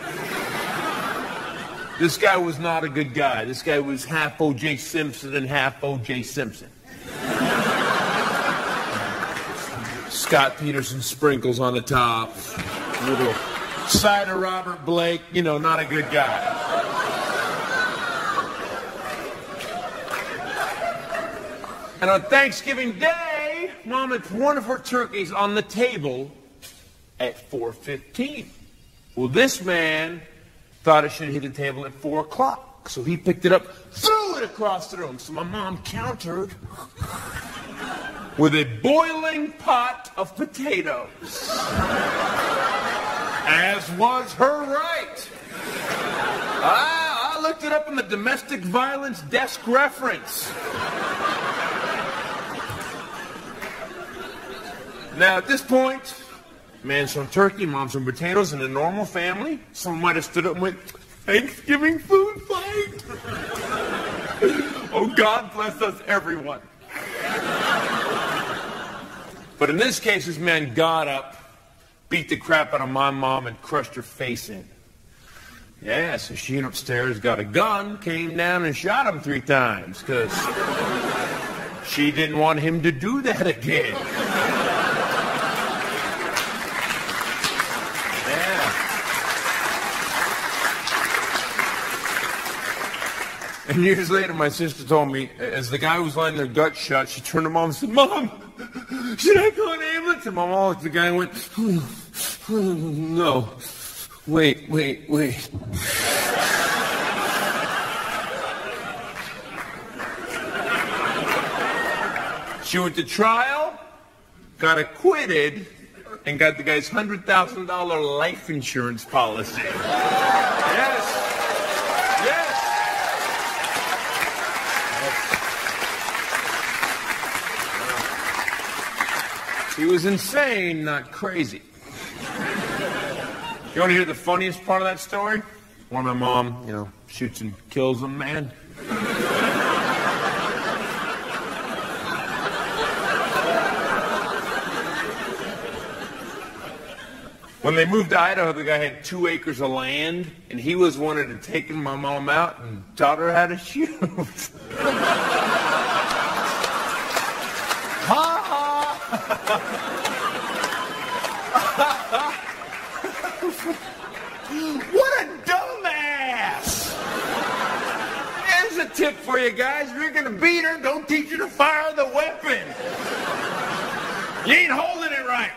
This guy was not a good guy. This guy was half O.J. Simpson and half O.J. Simpson. Scott Peterson sprinkles on the top. Little side of Robert Blake. Not a good guy. And on Thanksgiving Day, Mom had one of her turkeys on the table at 4:15. Well, this man thought it should hit the table at 4 o'clock. So he picked it up, threw it across the room. So my mom countered with a boiling pot of potatoes. As was her right. I looked it up in the domestic violence desk reference. Now, at this point, man's from turkey, mom's from potatoes. In a normal family, someone might have stood up and went, Thanksgiving food fight. Oh, God bless us, everyone. But in this case, this man got up, beat the crap out of my mom, and crushed her face in. Yeah, so she went upstairs, got a gun, came down and shot him 3 times, because she didn't want him to do that again. And years later, my sister told me, as the guy was letting their guts shut, she turned to Mom and said, Mom, should I call an ambulance? And my mom looked at the guy and went, no. Wait. She went to trial, got acquitted, and got the guy's $100,000 life insurance policy. Yes. He was insane, not crazy. You want to hear the funniest part of that story? When my mom, shoots and kills a man. When they moved to Idaho, the guy had 2 acres of land, and he was wanted to take my mom out and taught her how to shoot. Ha ha! What a dumbass! There's a tip for you guys. If you're gonna beat her, don't teach her to fire the weapon. You ain't holding it right.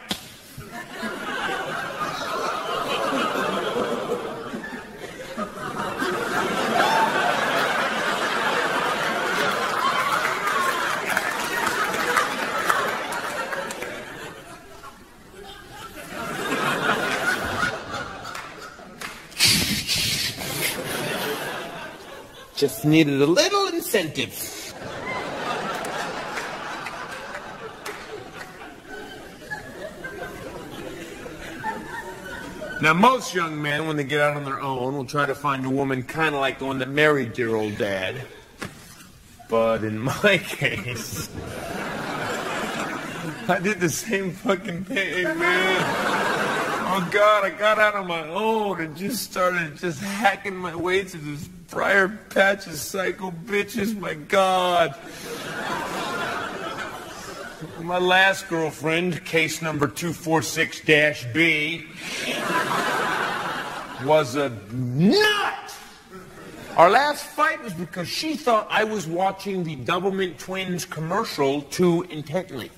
Just needed a little incentive. Now, most young men, when they get out on their own, will try to find a woman kind of like the one that married dear old dad. But in my case, I did the same fucking thing, man. Oh, God, I got out on my own and just started hacking my way through this Briar Patch of psycho bitches. My God. My last girlfriend, case number 246-B, was a nut. Our last fight was because she thought I was watching the Doublemint Twins commercial too intently.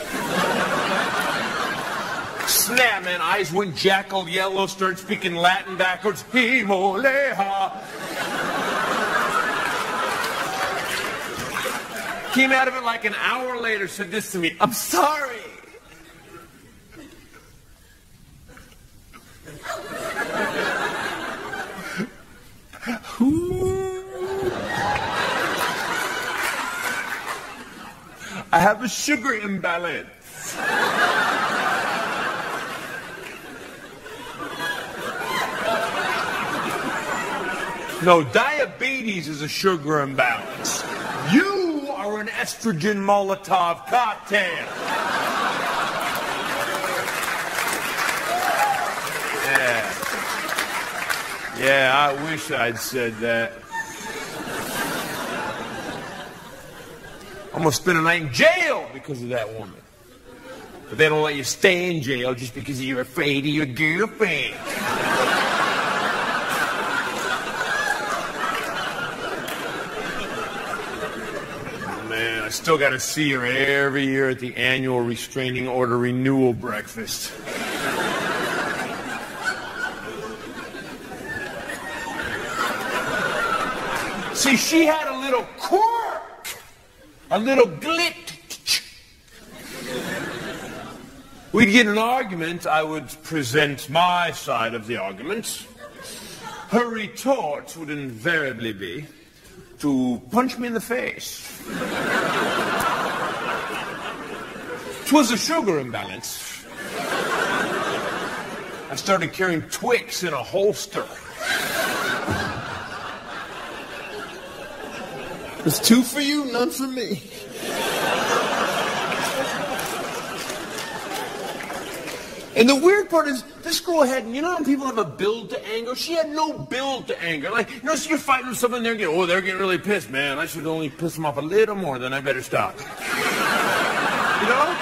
Snap, man, eyes went jackal yellow, started speaking Latin backwards. Himoleha. Came out of it like an hour later, said this to me, I'm sorry. I have a sugar imbalance. No, diabetes is a sugar imbalance. You are an estrogen Molotov cocktail. Yeah, I wish I'd said that. Almost spent a night in jail because of that woman. But they don't let you stay in jail just because you're afraid of your girlfriend. Man, I still got to see her every year at the annual restraining order renewal breakfast. See, she had a little quirk, a little glitch. We'd get in an argument, I would present my side of the argument. Her retort would invariably be to punch me in the face. 'Twas a sugar imbalance. I started carrying Twix in a holster. There's 2 for you, none for me. And the weird part is, this girl had, you know when people have a build to anger? She had no build to anger. Like, you know, so you're fighting with someone, they're getting really pissed, man. I should only piss them off a little more, then I better stop. You know?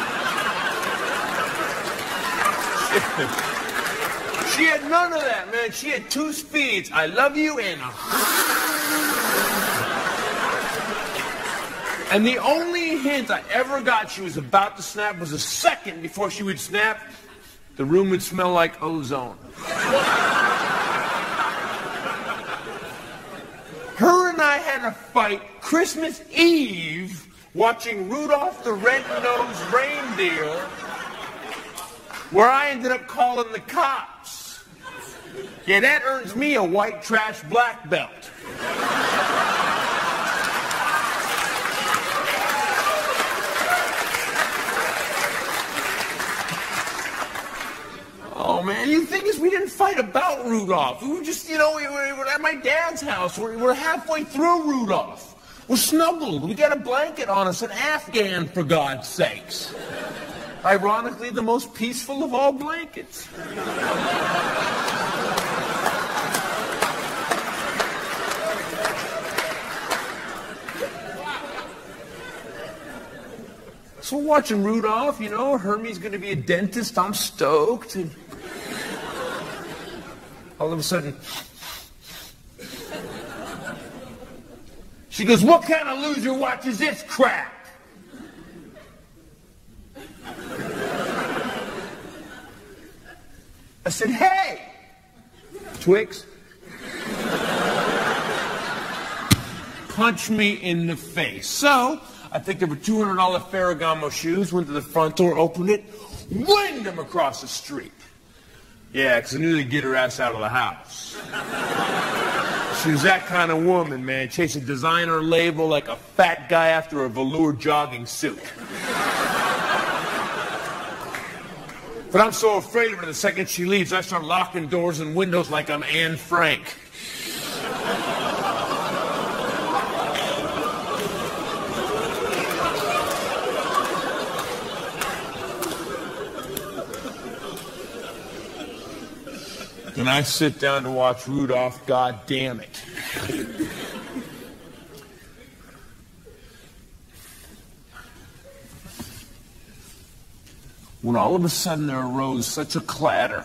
She had none of that, man. She had 2 speeds. I love you and the only hint I ever got she was about to snap was a second before she would snap, the room would smell like ozone. Her and I had a fight Christmas Eve watching Rudolph the Red-Nosed Reindeer, where I ended up calling the cops. Yeah, that earns me a white trash black belt. Oh, man, the thing is, we didn't fight about Rudolph. We were just, we were at my dad's house. We're halfway through Rudolph. We're snuggled. We got a blanket on us, an Afghan, for God's sakes. Ironically, the most peaceful of all blankets. So we're watching Rudolph, Hermie's going to be a dentist. I'm stoked. And all of a sudden, she goes, "What kind of loser watches this crap?" I said, "Hey, Twix." Punch me in the face. So I picked up a $200 Ferragamo shoes, went to the front door, opened it, winged them across the street. Yeah, because I knew they'd get her ass out of the house. She was that kind of woman, man. Chase a designer label like a fat guy after a velour jogging suit. But I'm so afraid of her the second she leaves, I start locking doors and windows like I'm Anne Frank. And I sit down to watch Rudolph, God damn it. When all of a sudden there arose such a clatter.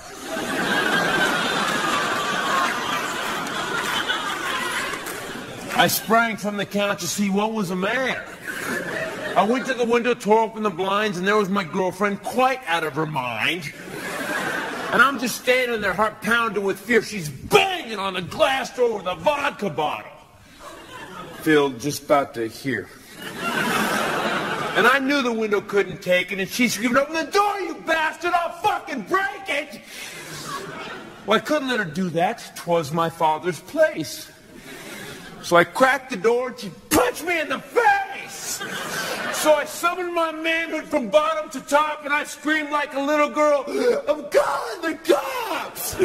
I sprang from the couch to see what was the matter. I went to the window, tore open the blinds, and there was my girlfriend, quite out of her mind. And I'm just standing there, heart pounding with fear. She's banging on the glass door with a vodka bottle. Phil, just about to hear. And I knew the window couldn't take it, and she screamed, "Open the door, you bastard! I'll fucking break it!" Well, I couldn't let her do that. 'Twas my father's place. So I cracked the door, and she punched me in the face. So I summoned my manhood from bottom to top, and I screamed like a little girl, "I'm calling the cops!"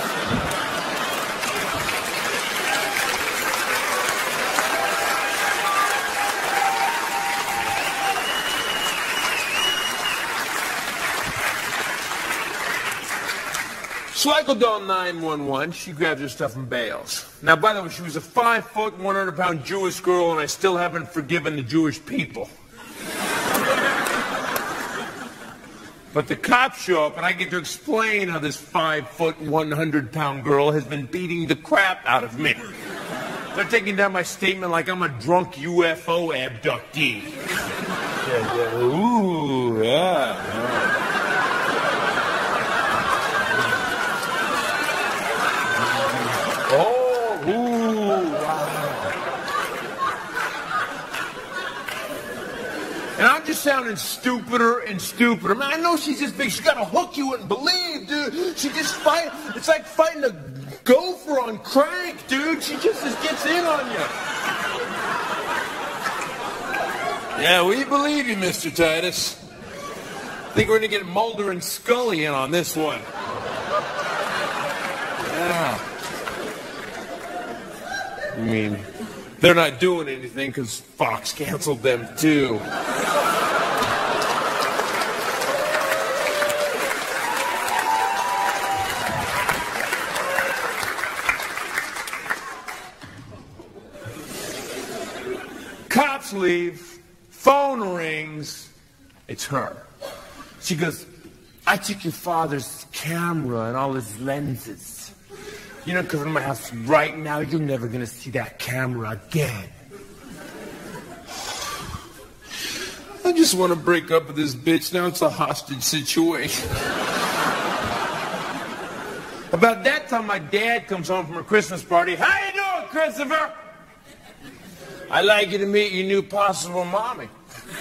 So I go down 911. She grabs her stuff and bails. Now, by the way, she was a 5-foot, 100-pound Jewish girl, and I still haven't forgiven the Jewish people. But the cops show up, and I get to explain how this 5-foot, 100-pound girl has been beating the crap out of me. They're taking down my statement like I'm a drunk UFO abductee. Ooh, yeah. Oh, ooh, wow. And I'm just sounding stupider and stupider. Man, I know she's this big. She's got a hook you wouldn't believe, dude. She just fight. It's like fighting a gopher on crank, dude. She just gets in on you. Yeah, we believe you, Mr. Titus. I think we're going to get Mulder and Scully in on this one. Yeah. I mean, they're not doing anything because Fox canceled them, too. Cops leave. Phone rings. It's her. She goes, "I took your father's camera and all his lenses. You know, because in my house right now, you're never going to see that camera again." I just want to break up with this bitch. Now it's a hostage situation. About that time, my dad comes home from a Christmas party. How you doing, Christopher? I'd like you to meet your new possible mommy.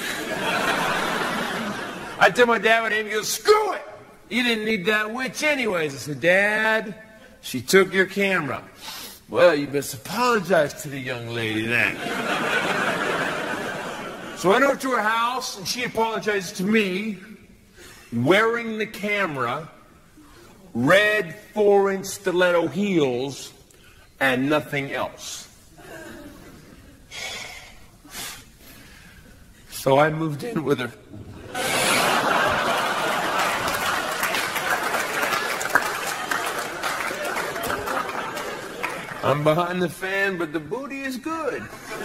I tell my dad what he goes, screw it! You didn't need that witch anyways. I said, Dad, she took your camera. Well, you best apologize to the young lady then. So I went over to her house, and she apologized to me, wearing the camera, red 4-inch stiletto heels, and nothing else. So I moved in with her. I'm behind the fan, but the booty is good.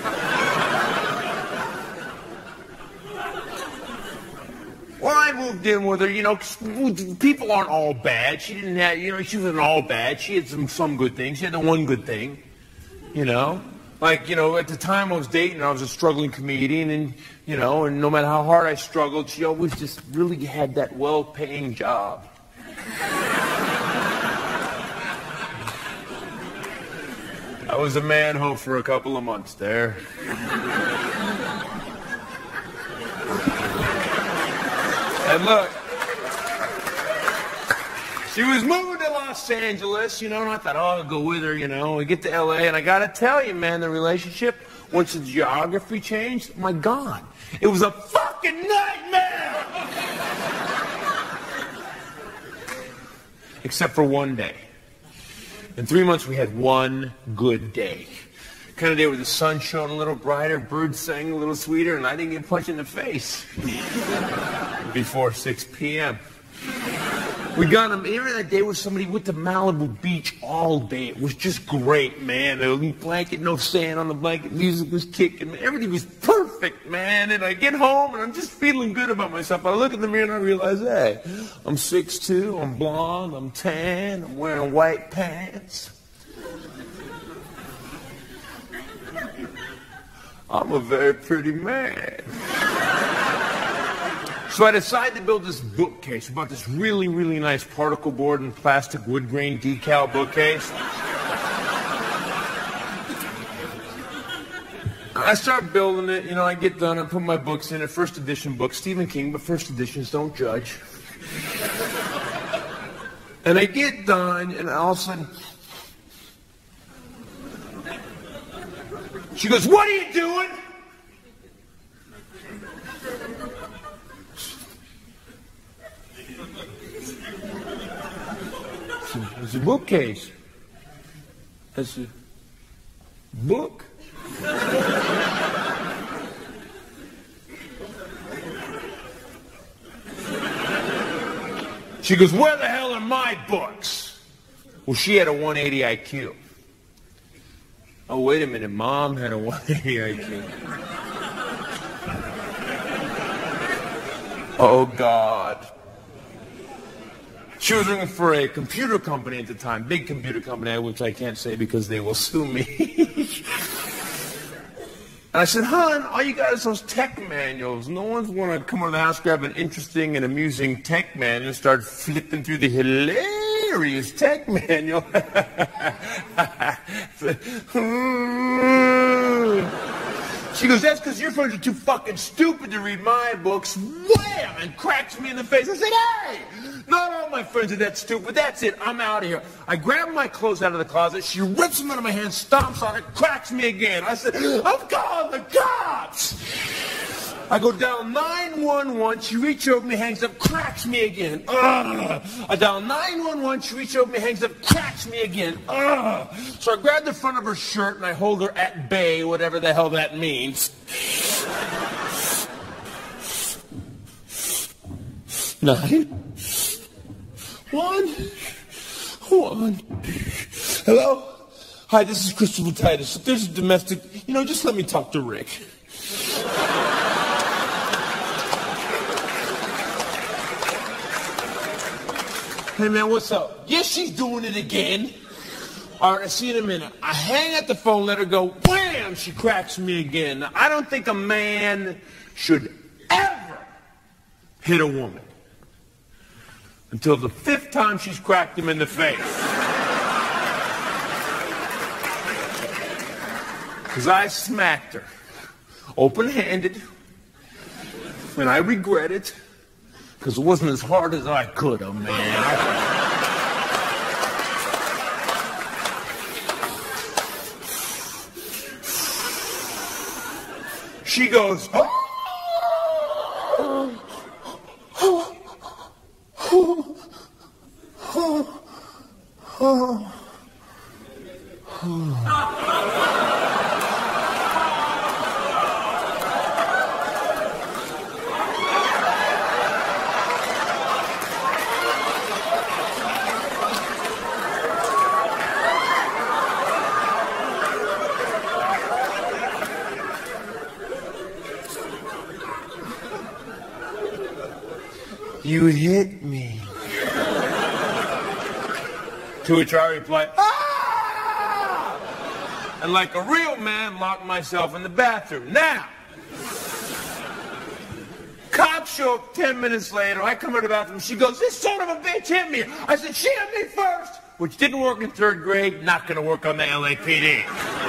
Well, I moved in with her, you know, 'cause people aren't all bad. She didn't have, you know, she wasn't all bad. She had some good things. She had the one good thing, you know. Like, you know, at the time I was dating, I was a struggling comedian, and, you know, and no matter how hard I struggled, she always just really had that well-paying job. I was a manhole for a couple of months there. And look, she was moving to Los Angeles, you know, and I thought, oh, I'll go with her, you know. We get to L.A., and I got to tell you, man, the relationship, once the geography changed, my God, it was a fucking nightmare! Except for one day. In 3 months, we had one good day. Kind of day where the sun shone a little brighter, birds sang a little sweeter, and I didn't get punched in the face before 6 p.m. We got him. Even that day was somebody went to Malibu Beach all day. It was just great, man. The blanket, no sand on the blanket. Music was kicking. Everything was perfect, man. And I get home, and I'm just feeling good about myself. I look in the mirror, and I realize, hey, I'm 6'2", I'm blonde, I'm tan, I'm wearing white pants. I'm a very pretty man. So I decided to build this bookcase. I bought this really, really nice particle board and plastic wood grain decal bookcase. I start building it, you know, I get done, I put my books in it, first edition books, Stephen King, but first editions don't judge. And I get done, and all of a sudden, she goes, what are you doing? It's a bookcase. It's a book. She goes, where the hell are my books? Well, she had a 180 IQ. Oh, wait a minute. Mom had a 180 IQ. Oh, God. She was working for a computer company at the time, big computer company, which I can't say because they will sue me. And I said, hon, all you got is those tech manuals. No one's want to come over the house, grab an interesting and amusing tech manual and start flipping through the hilarious tech manual. She goes, that's because your friends are too fucking stupid to read my books. Wham! And cracks me in the face. I said, hey! Not all my friends are that stupid. That's it. I'm out of here. I grab my clothes out of the closet. She rips them out of my hand, stomps on it, cracks me again. I said, I'm calling the cops! I go down 911. She reaches over me, hangs up, cracks me again. Ugh. I dial 911. She reaches over me, hangs up, cracks me again. Ugh. So I grab the front of her shirt and I hold her at bay, whatever the hell that means. 911. Hello? Hi, this is Christopher Titus. If there's a domestic, just let me talk to Rick. Hey, man, what's up? Yes, she's doing it again. All right, I'll see you in a minute. I hang up the phone, let her go. Wham! She cracks me again. Now, I don't think a man should ever hit a woman. Until the 5th time she's cracked him in the face. Because I smacked her, open-handed, and I regret it, because it wasn't as hard as I could have, man. She goes, oh! You hit me. To which I replied, ah! And like a real man, locked myself in the bathroom. Now, cops show up 10 minutes later. I come out of the bathroom. She goes, this son of a bitch hit me. I said, she hit me first. Which didn't work in 3rd grade, not going to work on the LAPD.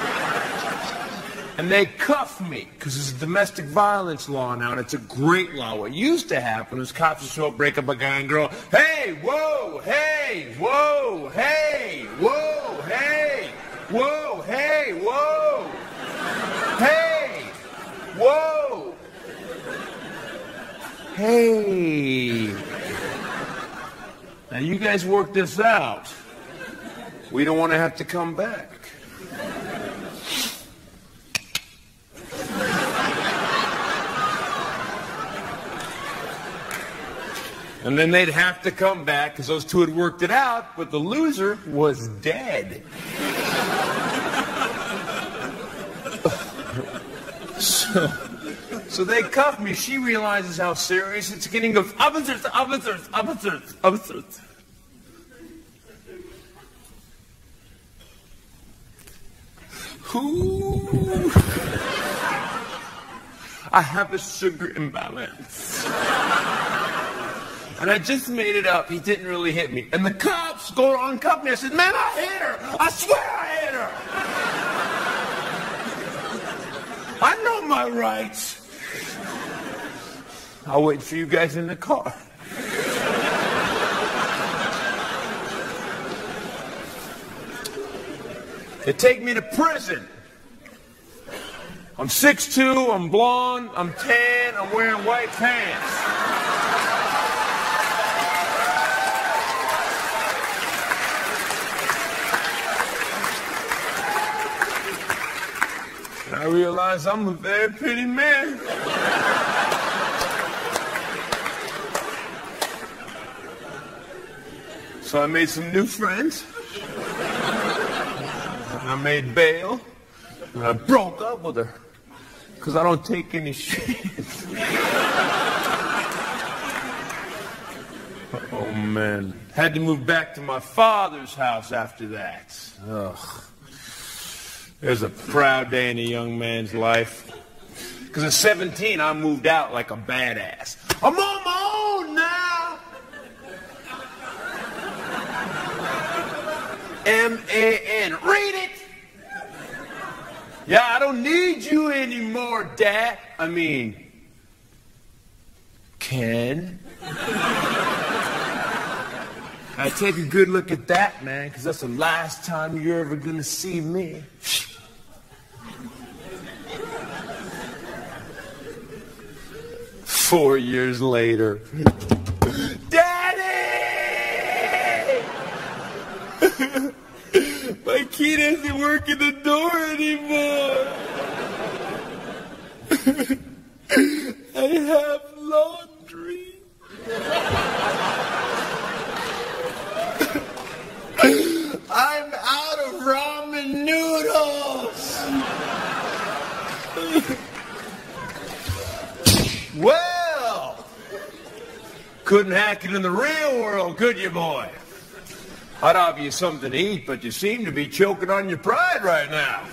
And they cuff me, because there's a domestic violence law now, and it's a great law. What used to happen is cops would show up, break up a guy and girl, hey, whoa, hey, whoa, hey, whoa, hey, whoa, hey, whoa, hey, whoa, hey. Now you guys work this out. We don't want to have to come back. And then they'd have to come back because those two had worked it out, but the loser was dead. So they cuff me. She realizes how serious it's getting. Goes, officers, officers, officers, officers. Ooh. I have a sugar imbalance. And I just made it up. He didn't really hit me. And the cops go on cuff me. I said, man, I hit her. I swear I hit her. I know my rights. I'll wait for you guys in the car. They take me to prison. I'm 6'2", I'm blonde, I'm tan, I'm wearing white pants. I realize I'm a very pretty man. So I made some new friends. And I made bail. And I broke up with her. Because I don't take any shit. Oh, man. Had to move back to my father's house after that. Ugh. There's a proud day in a young man's life. Because at 17, I moved out like a badass. I'm on my own now. M-A-N. Read it. Yeah, I don't need you anymore, Dad. I mean, Ken. I take a good look at that, man, because that's the last time you're ever going to see me. 4 years later. Daddy! My key doesn't work in the door anymore. I have laundry. I'm out of ramen noodles. Well, couldn't hack it in the real world, could you, boy? I'd offer you something to eat, but you seem to be choking on your pride right now.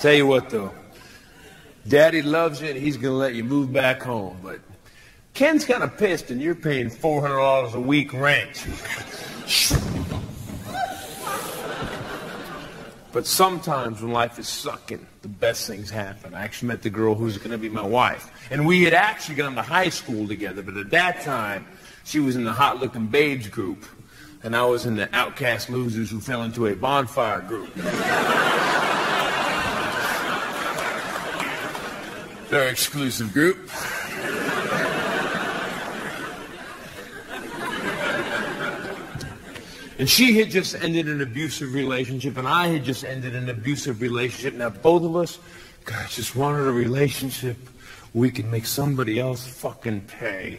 Tell you what, though. Daddy loves you, and he's going to let you move back home. But Ken's kind of pissed, and you're paying $400 a week rent. But sometimes when life is sucking, the best things happen. I actually met the girl who's going to be my wife. And we had actually gone to high school together, but at that time, she was in the hot-looking babes group, and I was in the outcast losers who fell into a bonfire group. Their exclusive group. And she had just ended an abusive relationship, and I had just ended an abusive relationship. Now, both of us, God, just wanted a relationship where we could make somebody else fucking pay.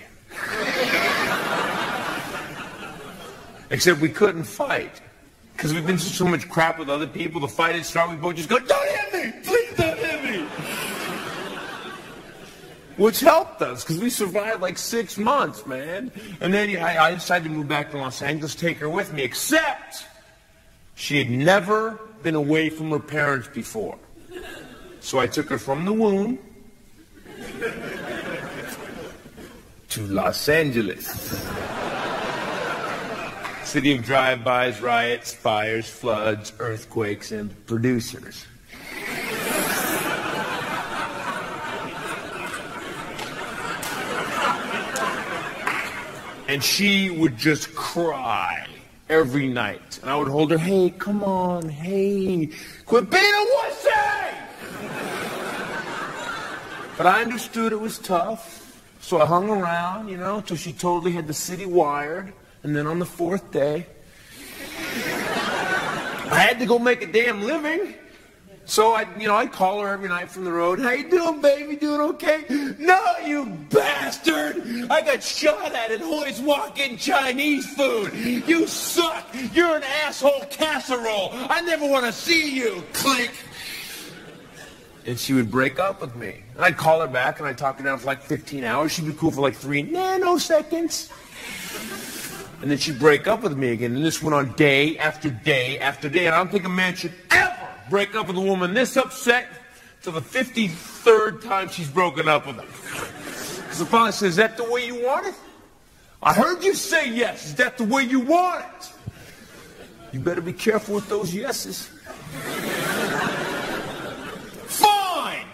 Except we couldn't fight. Because we've been through so much crap with other people, the fight would start, we both just go, don't hit me! Please don't hit me! Which helped us, because we survived like 6 months, man. And then I decided to move back to Los Angeles, take her with me, except she had never been away from her parents before. So I took her from the womb to Los Angeles. City of drive-bys, riots, fires, floods, earthquakes, and producers. And she would just cry every night. And I would hold her, hey, come on, hey, quit being a wussy! But I understood it was tough, so I hung around, you know, till she totally had the city wired. And then on the 4th day, I had to go make a damn living. So I'd call her every night from the road. How you doing, baby? Doing okay? No, you bastard! I got shot at Hoy's Walk-In Chinese food. You suck. You're an asshole casserole. I never want to see you. Click. And she would break up with me. And I'd call her back and I'd talk her down for like 15 hours. She'd be cool for like 3 nanoseconds. And then she'd break up with me again. And this went on day after day after day. And I don't think a man should ever break up with a woman this upset till the 53rd time she's broken up with him. Because the father says, is that the way you want it? I heard you say yes. Is that the way you want it? You better be careful with those yeses. Fine!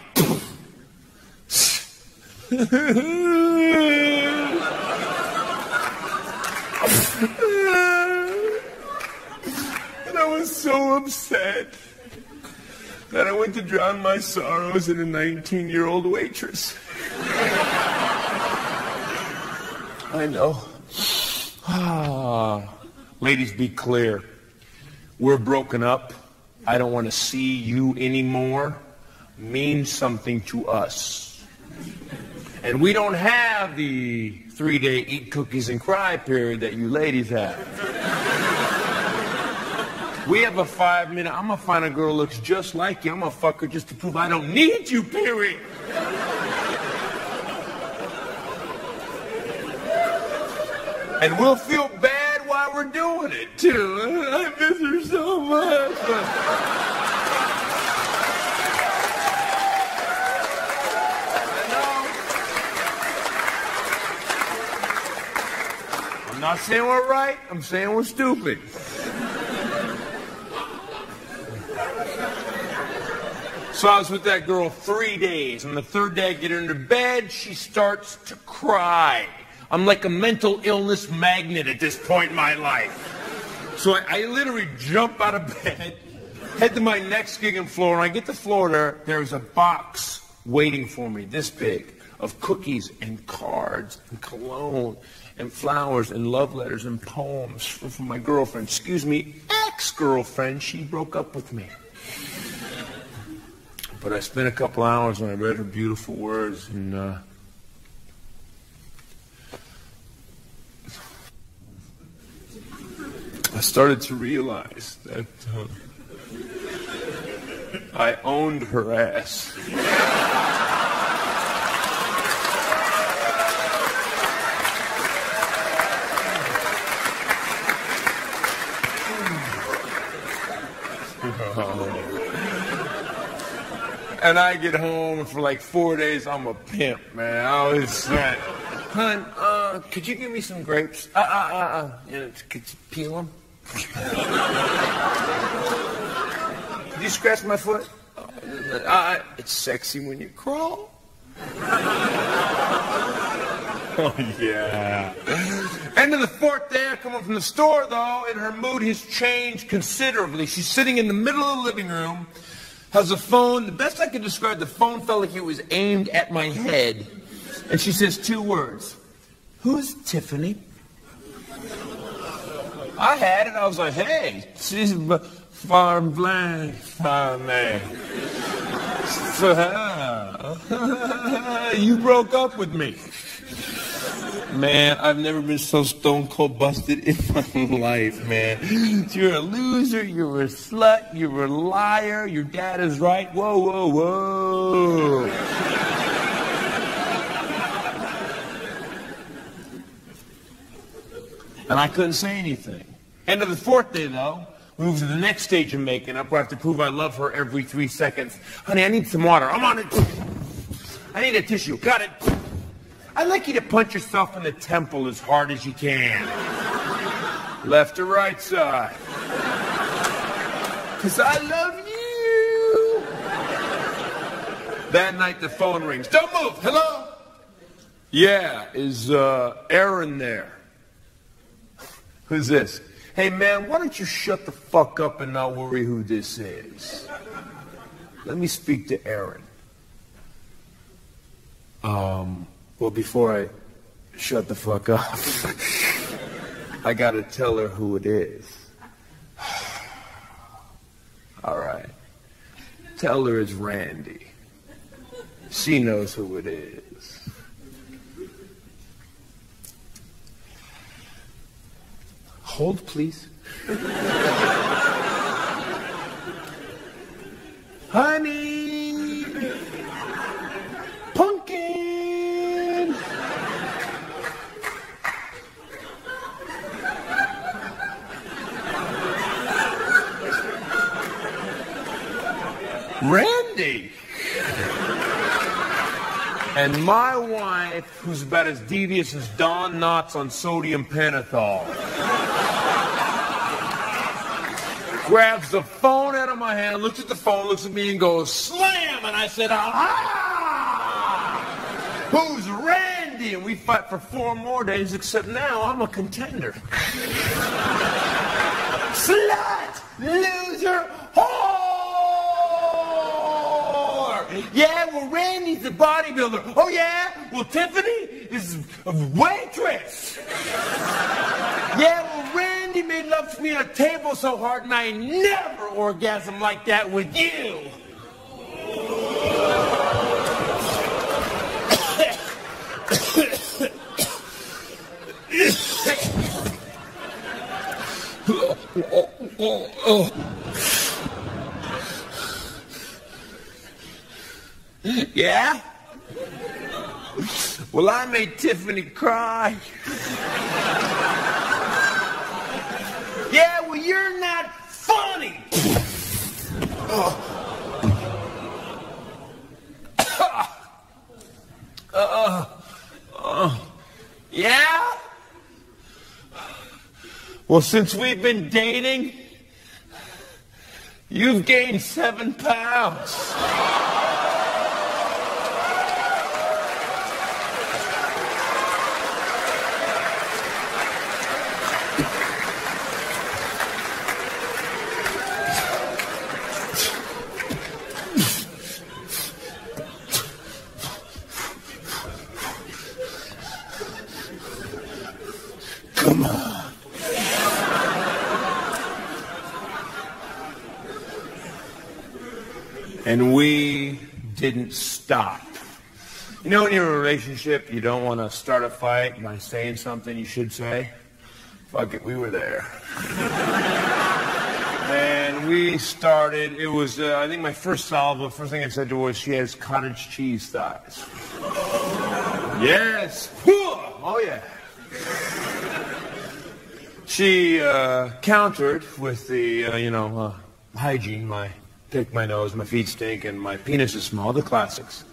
And I was so upset that I went to drown my sorrows in a 19-year-old waitress. I know. Ladies, be clear. We're broken up. I don't want to see you anymore. Means something to us. And we don't have the 3-day eat cookies and cry period that you ladies have. We have a 5-minute, I'm going to find a girl who looks just like you. I'm going to fuck her just to prove I don't need you, period. And we'll feel bad while we're doing it, too. I miss her so much. I'm not saying we're right. I'm saying we're stupid. So I was with that girl 3 days. On the 3rd day, I get her into bed. She starts to cry. I'm like a mental illness magnet at this point in my life. So I literally jump out of bed, head to my next gig in Florida. I get to Florida. There's a box waiting for me, this big, of cookies and cards and cologne and flowers and love letters and poems from my girlfriend. Excuse me, ex-girlfriend. She broke up with me. But I spent a couple hours and I read her beautiful words, and I started to realize that I owned her ass. And I get home, and for like 4 days, I'm a pimp, man. I was like, hun, could you give me some grapes? You know, could you peel them? Could you scratch my foot? It's sexy when you crawl. Oh, yeah. End of the fourth day, I come home from the store, though, and her mood has changed considerably. She's sitting in the middle of the living room, has a phone. The best I could describe, the phone felt like it was aimed at my head. And she says 2 words. Who's Tiffany? I had it. I was like, hey, she's farm blank, farm man. You broke up with me. Man, I've never been so stone cold busted in my life, man. You're a loser, you're a slut, you're a liar, your dad is right. Whoa, whoa, whoa. And I couldn't say anything. End of the fourth day, though, we move to the next stage of making up where I have to prove I love her every 3 seconds. Honey, I need some water. I'm on it. I need a tissue. Got it. I'd like you to punch yourself in the temple as hard as you can. Left or right side. 'Cause I love you. That night the phone rings. Don't move. Hello? Yeah, is Aaron there? Who's this? Hey man, why don't you shut the fuck up and not worry who this is? Let me speak to Aaron. Well, before I shut the fuck up, I gotta tell her who it is. All right. Tell her it's Randy. She knows who it is. Hold, please. Honey! Pumpkin! Randy! And my wife, who's about as devious as Don Knotts on sodium pentothal, grabs the phone out of my hand, looks at the phone, looks at me, and goes, slam! And I said, aha! Who's Randy? And we fight for 4 more days, except now I'm a contender. Slut! Loser! Whore! Yeah, well, Randy's the bodybuilder. Oh, yeah? Well, Tiffany is a waitress. Yeah, well, Randy made love to me on a table so hard, and I never orgasmed like that with you. Yeah? Well, I made Tiffany cry. Yeah, well, you're not funny. Yeah? Well, since we've been dating, you've gained 7 pounds. Come on. And we didn't stop. You know, in your relationship, you don't want to start a fight by saying something you should say. Fuck it, we were there. And we started, it was, I think my first salve, the first thing I said to her was, she has cottage cheese thighs. Yes. Oh, yeah. She countered with the, hygiene, my pick my nose, my feet stink, and my penis is small. The classics.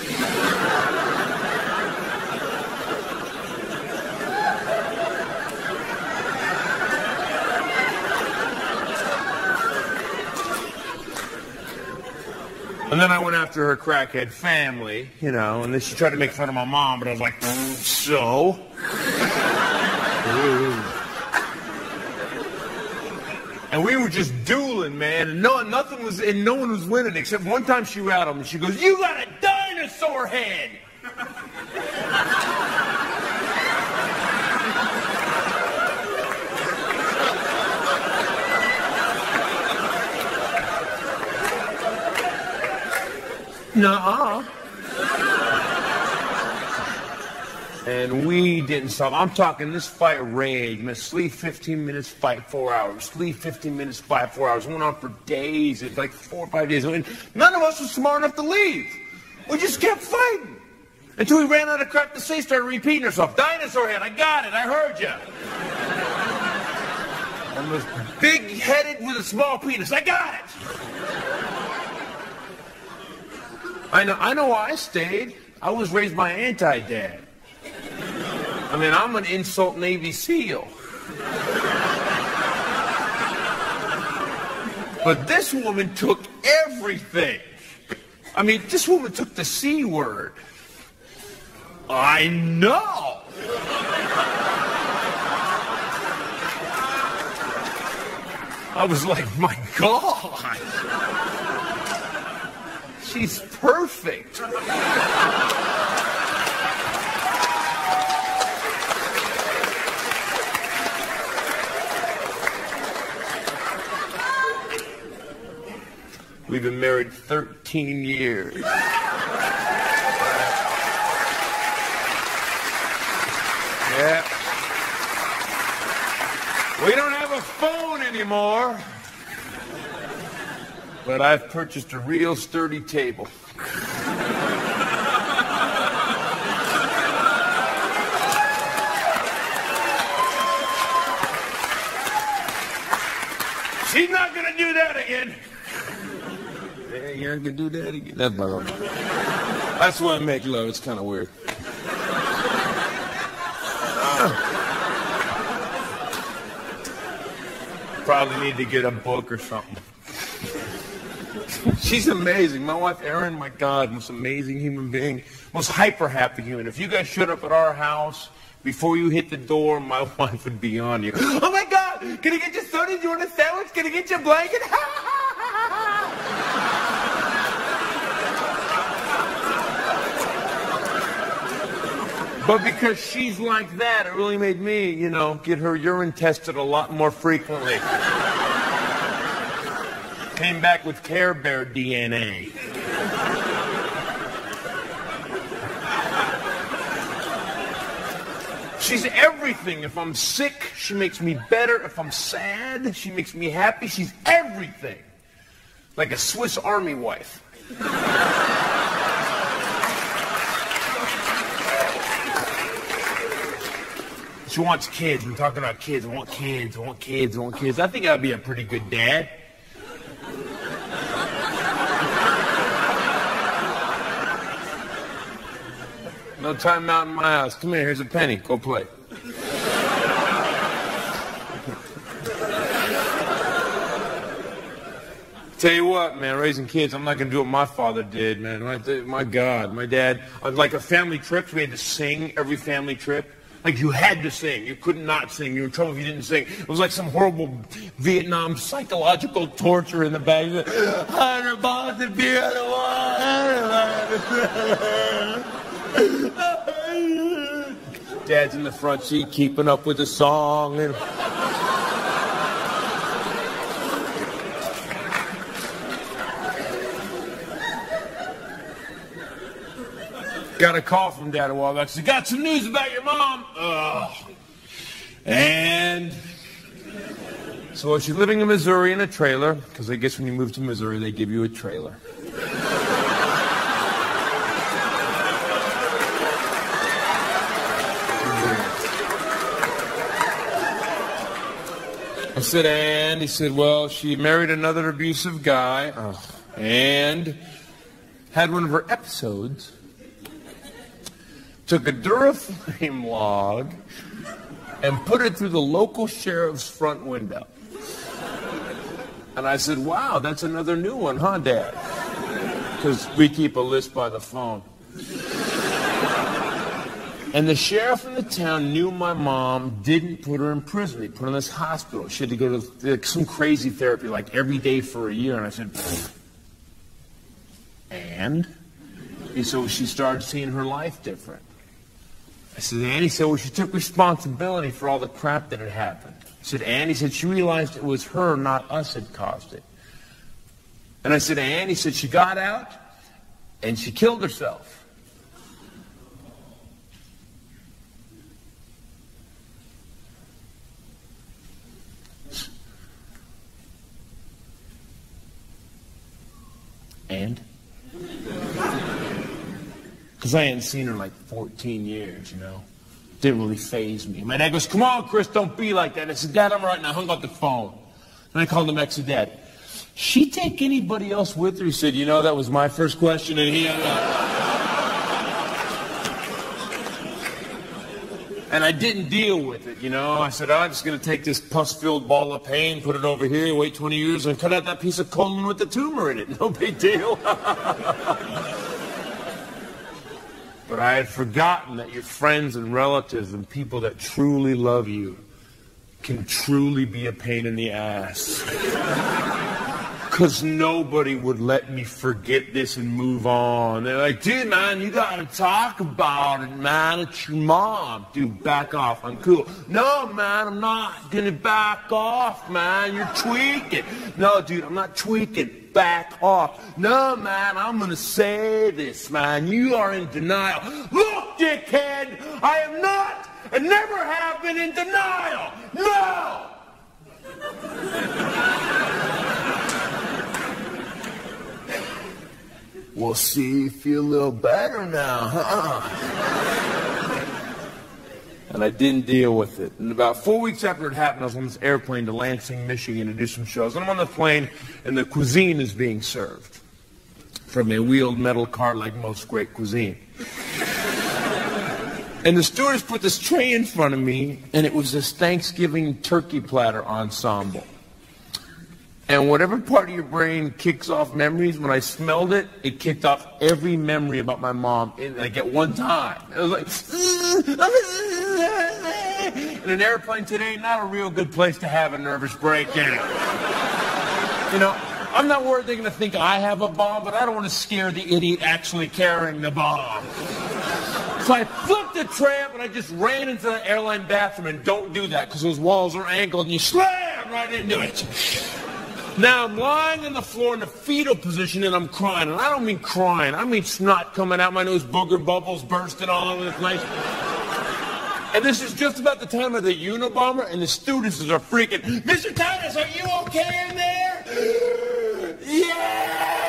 And then I went after her crackhead family, you know, and then she tried to make fun of my mom, but I was like, so? And we were just dueling, man, and no one was winning, except one time she rattled me. She goes, "You got a dinosaur head!" Nuh-uh. And we didn't stop. I'm talking, this fight raged. Man, sleep 15 minutes, fight 4 hours. Sleep 15 minutes, fight 4 hours. It went on for days. It's like 4 or 5 days. And none of us was smart enough to leave. We just kept fighting. Until we ran out of crap to say, started repeating herself. Dinosaur head, I got it, I heard you. I was big-headed with a small penis. I got it. I know why I stayed. I was raised by an anti-dad. I mean, I'm an insult Navy SEAL. But this woman took everything. I mean, this woman took the C word. I know. I was like, my God. She's perfect. We've been married 13 years. Yeah. We don't have a phone anymore. But I've purchased a real sturdy table. She's not gonna do that again. Yeah, you're not gonna do that again. That's my love. That's why I make love. It's kind of weird. Probably need to get a book or something. She's amazing. My wife, Erin, my God, most amazing human being, most hyper-happy human. If you guys showed up at our house, before you hit the door, my wife would be on you. Oh, my God, can I get you soda? Do you want a sandwich? Can I get you a blanket? But because she's like that, it really made me, you know, get her urine tested a lot more frequently. Came back with Care Bear DNA. She's everything. If I'm sick, she makes me better. If I'm sad, she makes me happy. She's everything. Like a Swiss Army wife. She wants kids. I'm talking about kids. I want kids. I want kids. I want kids. I think I'd be a pretty good dad. No time out in my house. Come here, here's a penny. Go play. Tell you what, man, raising kids, I'm not going to do what my father did, man. My God, my dad, like a family trip, we had to sing every family trip. Like you had to sing. You could not sing. You were in trouble if you didn't sing. It was like some horrible Vietnam psychological torture in the back. Dad's in the front seat keeping up with the song. And got a call from Dad a while back. Said, got some news about your mom. And so she's living in Missouri in a trailer, because I guess when you move to Missouri, they give you a trailer. I said, and he said, well, she married another abusive guy and had one of her episodes, took a Duraflame log and put it through the local sheriff's front window. And I said, wow, that's another new one, huh, Dad? Because we keep a list by the phone. And the sheriff in the town knew my mom didn't put her in prison. He put her in this hospital. She had to go to some crazy therapy like every day for a year. And I said, pfft. And? He said, well, she started seeing her life different. I said, and? He said, well, she took responsibility for all the crap that had happened. I said, and? He said, she realized it was her, not us, that caused it. And I said, and? He said, she got out and she killed herself. And? Because I hadn't seen her like 14 years, you know. Didn't really faze me. My dad goes, come on, Chris, don't be like that. And I said, Dad, I'm all right. And I hung up the phone. And I called him back and said, Dad, she take anybody else with her? He said, you know, that was my first question. And he hung up. And I didn't deal with it, you know. I said, I'm just going to take this pus-filled ball of pain, put it over here, wait 20 years, and cut out that piece of colon with the tumor in it. No big deal. But I had forgotten that your friends and relatives and people that truly love you can truly be a pain in the ass. Because nobody would let me forget this and move on. They're like, dude, man, you got to talk about it, man. It's your mom. Dude, back off. I'm cool. No, man, I'm not going to back off, man. You're tweaking. No, dude, I'm not tweaking. Back off. No, man, I'm going to say this, man. You are in denial. Look, dickhead, I am not and never have been in denial. No! We'll see, you feel a little better now, huh? And I didn't deal with it. And about 4 weeks after it happened, I was on this airplane to Lansing, Michigan to do some shows. And I'm on the plane, and the cuisine is being served from a wheeled metal cart like most great cuisine. And the stewardess put this tray in front of me, and it was this Thanksgiving turkey platter ensemble. And whatever part of your brain kicks off memories, when I smelled it, it kicked off every memory about my mom, like at one time. It was like, in an airplane today, not a real good place to have a nervous breakdown. You know, I'm not worried they're going to think I have a bomb, but I don't want to scare the idiot actually carrying the bomb. So I flipped the tray up and I just ran into the airline bathroom, and don't do that because those walls are angled and you slam right into it. Now I'm lying on the floor in the fetal position and I'm crying. And I don't mean crying. I mean snot coming out my nose, booger bubbles bursting all over the place. And this is just about the time of the Unabomber, and the stewardesses are freaking, Mr. Titus, are you okay in there? Yeah!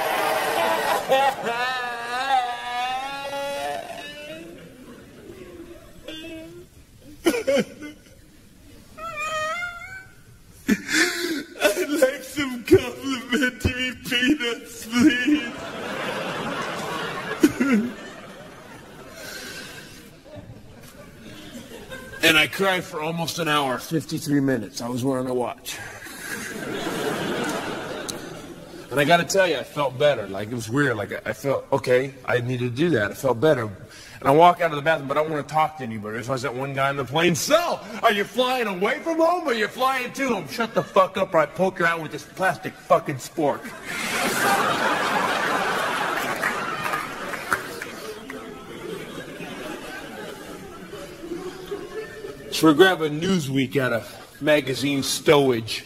I'd like some complimentary peanuts, please. And I cried for almost an hour, 53 minutes. I was wearing a watch. And I got to tell you, I felt better. Like, it was weird. Like, I felt, okay, I needed to do that. I felt better. And I walk out of the bathroom, but I don't want to talk to anybody. So I said, one guy on the plane, so, are you flying away from home or are you flying to home? Shut the fuck up or I poke you out with this plastic fucking spork. So we grab a Newsweek out of magazine stowage.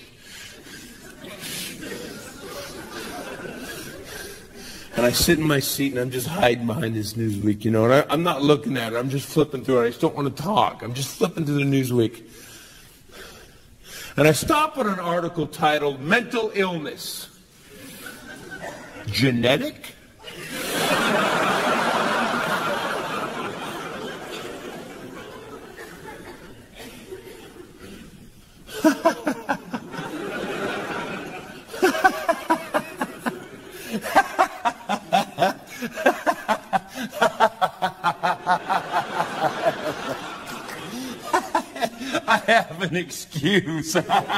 And I sit in my seat and I'm just hiding behind this Newsweek, you know, and I'm not looking at it. I'm just flipping through it. I just don't want to talk. I'm just flipping through the Newsweek. And I stop at an article titled, Mental Illness. Genetic? I have an excuse.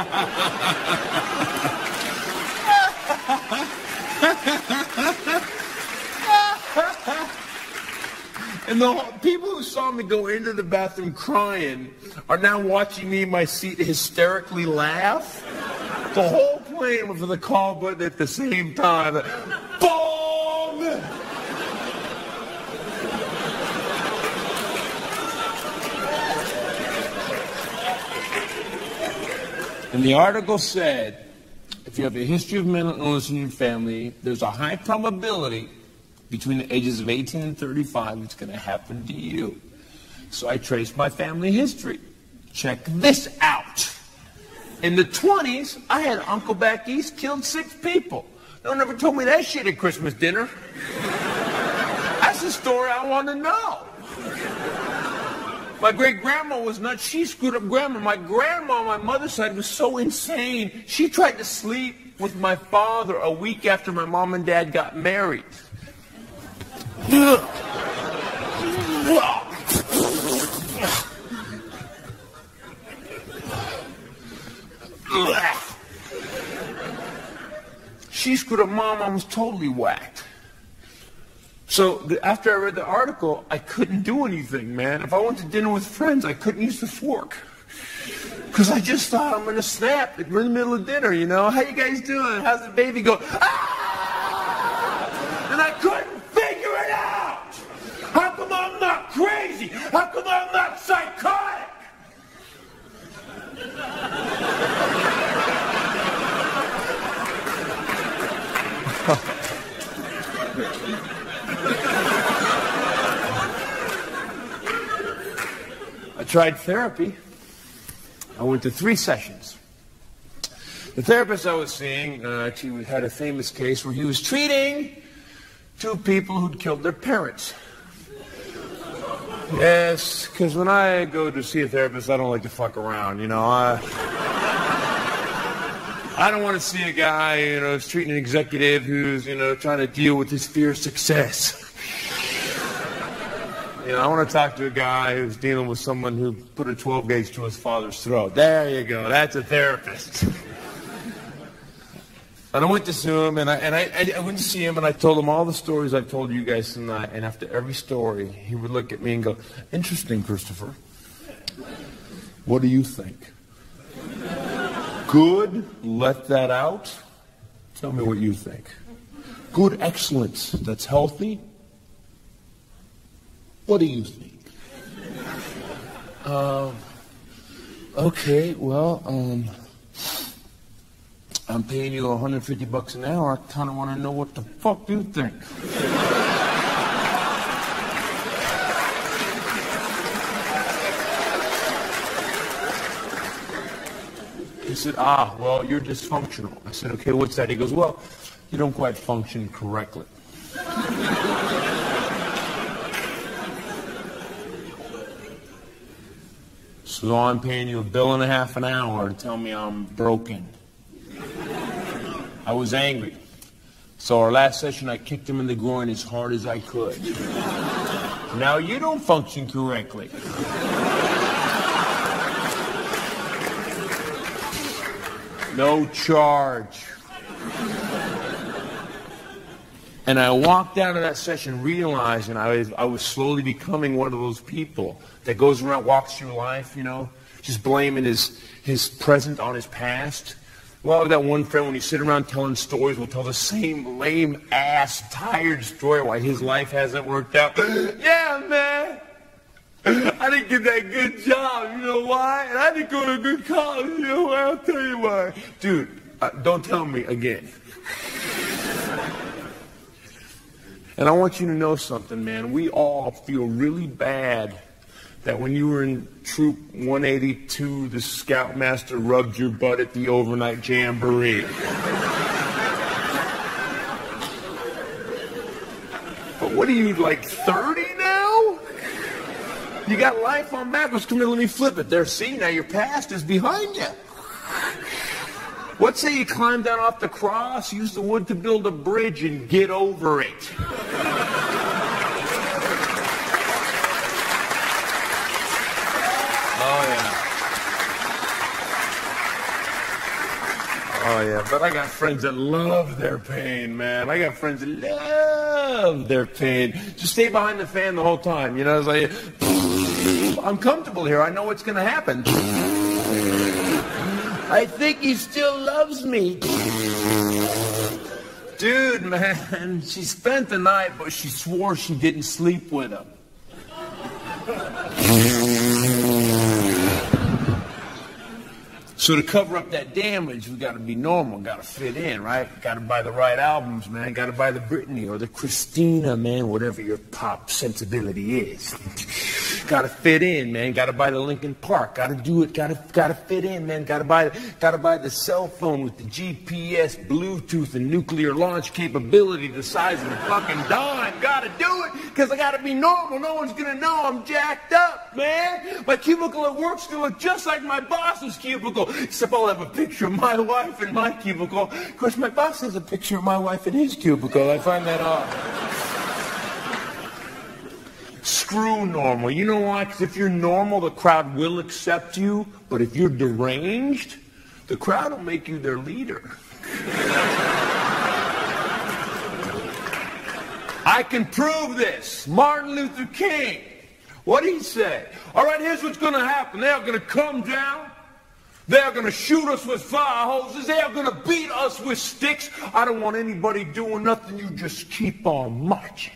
And the people who saw me go into the bathroom crying are now watching me in my seat hysterically laugh. The whole plane went for the call button at the same time. Boom! And the article said, if you have a history of mental illness in your family, there's a high probability between the ages of 18 and 35 it's going to happen to you. So I traced my family history. Check this out. In the 20s, I had an uncle back east killed 6 people. No one ever told me that shit at Christmas dinner. That's the story I want to know. My great-grandma was nuts. She screwed up grandma. My grandma on my mother's side was so insane. She tried to sleep with my father a week after my mom and dad got married. She screwed up mom. Mom was totally whacked. So after I read the article, I couldn't do anything, man. If I went to dinner with friends, I couldn't use the fork. Because I just thought I'm going to snap. We're in the middle of dinner, you know. How you guys doing? How's the baby going? Ah! And I couldn't figure it out. How come I'm not crazy? How come I'm not psychotic? I tried therapy. I went to 3 sessions. The therapist I was seeing actually had a famous case where he was treating 2 people who'd killed their parents. Yes, because when I go to see a therapist, I don't like to fuck around, you know. I don't want to see a guy, you know, who's treating an executive who's, you know, trying to deal with his fear of success. You know, I want to talk to a guy who's dealing with someone who put a 12 gauge to his father's throat. There you go. That's a therapist. And I went to see him, and I went to see him, and I told him all the stories I've told you guys tonight. And after every story, he would look at me and go, "Interesting, Christopher. What do you think? Good, let that out. Tell me what you think. Good, excellent, that's healthy. What do you think?" Okay, well, I'm paying you $150 an hour. I kind of want to know what the fuck you think. He said, well, you're dysfunctional. I said, okay, what's that? He goes, well, you don't quite function correctly. So I'm paying you $1.50 an hour to tell me I'm broken. I was angry. So our last session, I kicked him in the groin as hard as I could. Now you don't function correctly. No charge. And I walked out of that session realizing I was slowly becoming one of those people that goes around, walks through life, you know, just blaming his present on his past. Well, I have that one friend, when you sit around telling stories, will tell the same lame-ass, tired story why his life hasn't worked out. Yeah, man, I didn't get that good job, you know why? And I didn't go to a good college, you know why? I'll tell you why. Dude, don't tell me again. And I want you to know something, man. We all feel really bad that when you were in Troop 182, the Scoutmaster rubbed your butt at the overnight jamboree. But what are you, like 30 now? You got life on backwards. Come here, let me flip it. There, see, now your past is behind you. What say you climb down off the cross, use the wood to build a bridge, and get over it? Oh, yeah, but I got friends that love their pain, man. I got friends that love their pain. Just stay behind the fan the whole time. You know, it's like, I'm comfortable here. I know what's going to happen. I think he still loves me. Dude, man, she spent the night, but she swore she didn't sleep with him. So to cover up that damage, we got to be normal, got to fit in, right? Got to buy the right albums, man. Got to buy the Britney or the Christina, man, whatever your pop sensibility is. Got to fit in, man. Got to buy the Linkin Park. Got to do it. Got to fit in, man. Got to buy the cell phone with the GPS, Bluetooth, and nuclear launch capability the size of a fucking dime. Got to do it because I got to be normal. No one's gonna know I'm jacked up, man. My cubicle at work's gonna look just like my boss's cubicle, except I'll have a picture of my wife in my cubicle. Of course, my boss has a picture of my wife in his cubicle. I find that odd. Screw normal. You know why? Because if you're normal, the crowd will accept you. But if you're deranged, the crowd will make you their leader. I can prove this. Martin Luther King. What did he say? All right, here's what's going to happen. They're going to come down. They're going to shoot us with fire hoses. They're going to beat us with sticks. I don't want anybody doing nothing. You just keep on marching.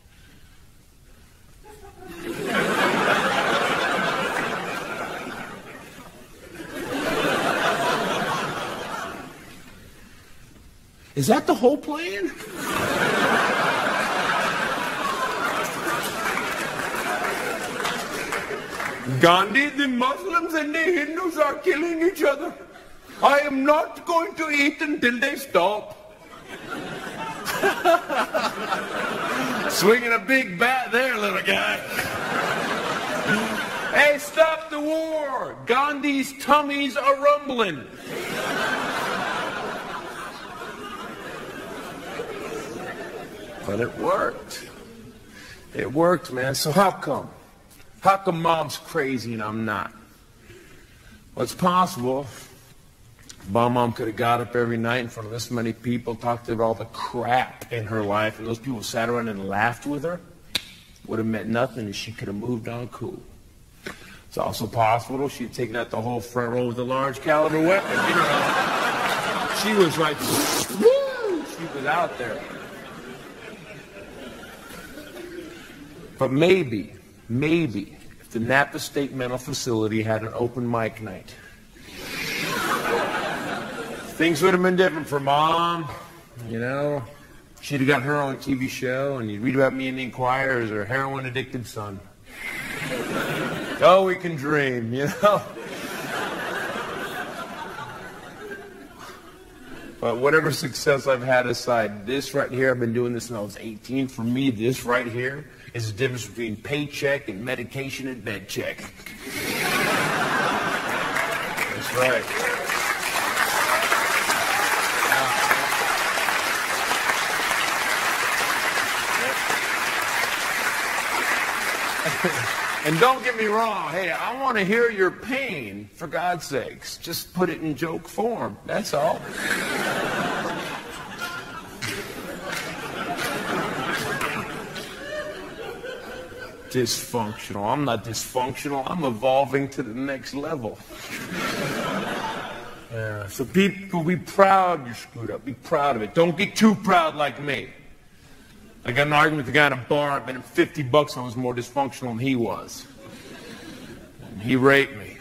Is that the whole plan? Gandhi, the Muslims and the Hindus are killing each other. I am not going to eat until they stop. Swinging a big bat there, little guy. Hey, stop the war. Gandhi's tummies are rumbling. But it worked. It worked, man. So how come? How come mom's crazy and I'm not? Well, it's possible. Mom could have got up every night in front of this many people, talked about all the crap in her life, and those people sat around and laughed with her. Would have meant nothing, and she could have moved on cool. It's also possible she'd taken out the whole front row with a large caliber weapon. You know, she was like, woo! She was out there. But maybe, if the Napa State Mental Facility had an open mic night, things would have been different for Mom, you know. She'd have got her own TV show, and you'd read about me in the Inquirer as her heroin-addicted son. Oh, we can dream, you know. But whatever success I've had aside, this right here, I've been doing this since I was 18. For me, this right here is the difference between paycheck and medication and bed check. That's right. And don't get me wrong, hey, I want to hear your pain, for God's sakes. Just put it in joke form, that's all. Dysfunctional. I'm not dysfunctional. I'm evolving to the next level. Yeah. So people, be proud you screwed up. Be proud of it. Don't get too proud like me. I got an argument with the guy in a bar. I bet him $50 I was more dysfunctional than he was. And he raped me.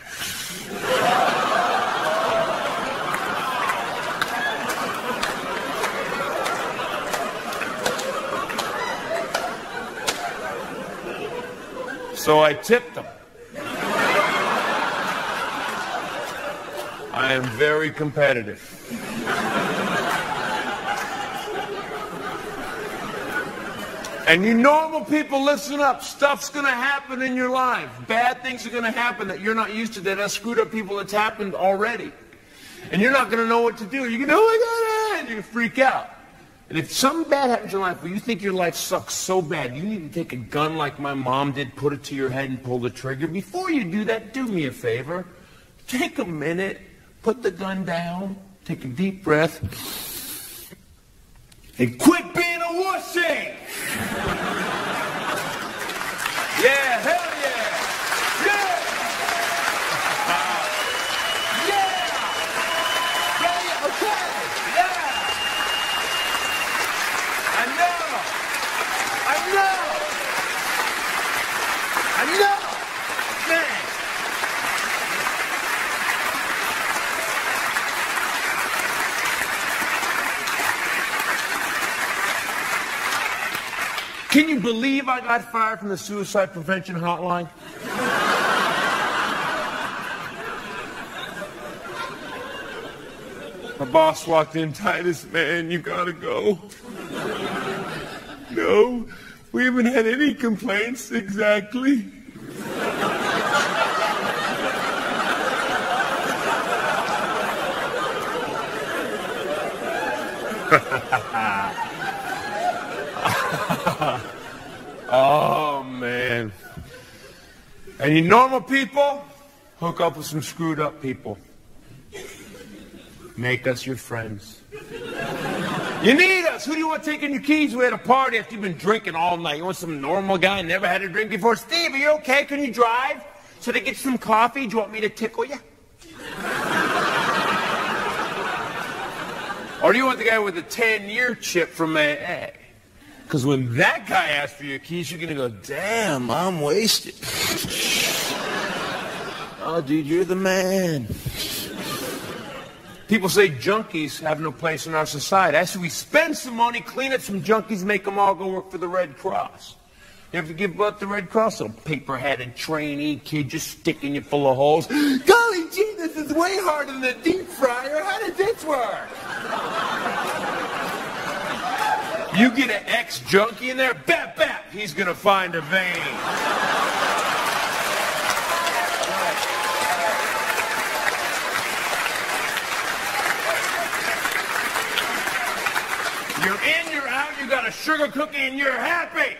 So I tipped him. I am very competitive. And you normal people, listen up. Stuff's going to happen in your life. Bad things are going to happen that you're not used to, that has screwed up people that's happened already. And you're not going to know what to do. You're going to, oh my God, and you're going to freak out. And if something bad happens in your life where you think your life sucks so bad, you need to take a gun like my mom did, put it to your head and pull the trigger. Before you do that, do me a favor. Take a minute, put the gun down, take a deep breath, and quit being a wussy. Yeah, hell yeah. Yeah. Yeah. Yeah, okay. Yeah. I know. Man. Can you believe I got fired from the suicide prevention hotline? My boss walked in, Titus, man, you gotta go. No, we haven't had any complaints exactly. Oh, man. And you normal people, hook up with some screwed up people. Make us your friends. You need us. Who do you want taking your keys with at a party after you've been drinking all night? You want some normal guy, never had a drink before? Steve, are you okay? Can you drive? Should I get some coffee? Do you want me to tickle you? Or do you want the guy with the 10-year chip from AA? Because when that guy asks for your keys, you're going to go, damn, I'm wasted. Oh, dude, you're the man. People say junkies have no place in our society. Actually, we spend some money, clean up some junkies, make them all go work for the Red Cross. You have to give blood to the Red Cross, little paper-headed trainee kid just sticking you full of holes. Golly gee, this is way harder than a deep fryer. How did this work? You get an ex-junkie in there, bap, bap, he's going to find a vein. You're in, you're out, you got a sugar cookie, and you're happy.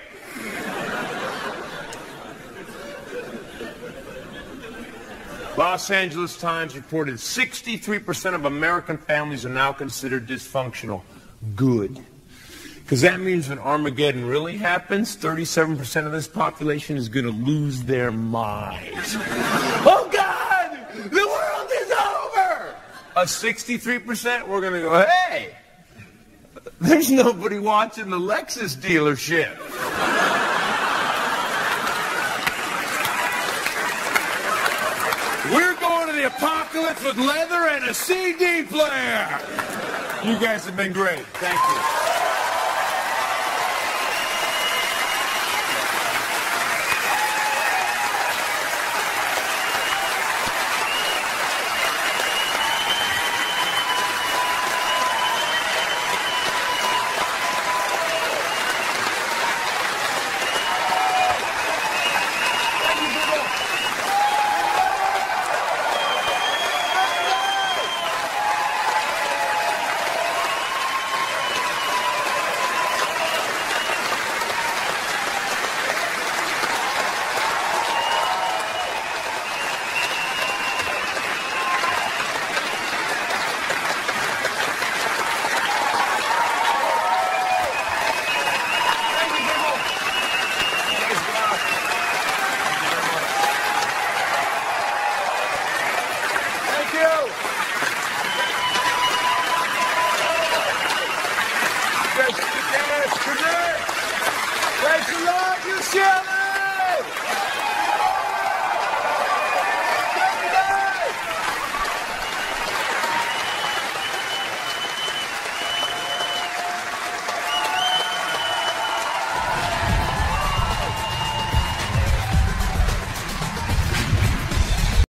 Los Angeles Times reported 63% of American families are now considered dysfunctional. Good. Because that means when Armageddon really happens, 37% of this population is going to lose their minds. Oh, God! The world is over! A 63%, we're going to go, hey, there's nobody watching the Lexus dealership. We're going to the apocalypse with leather and a CD player. You guys have been great. Thank you.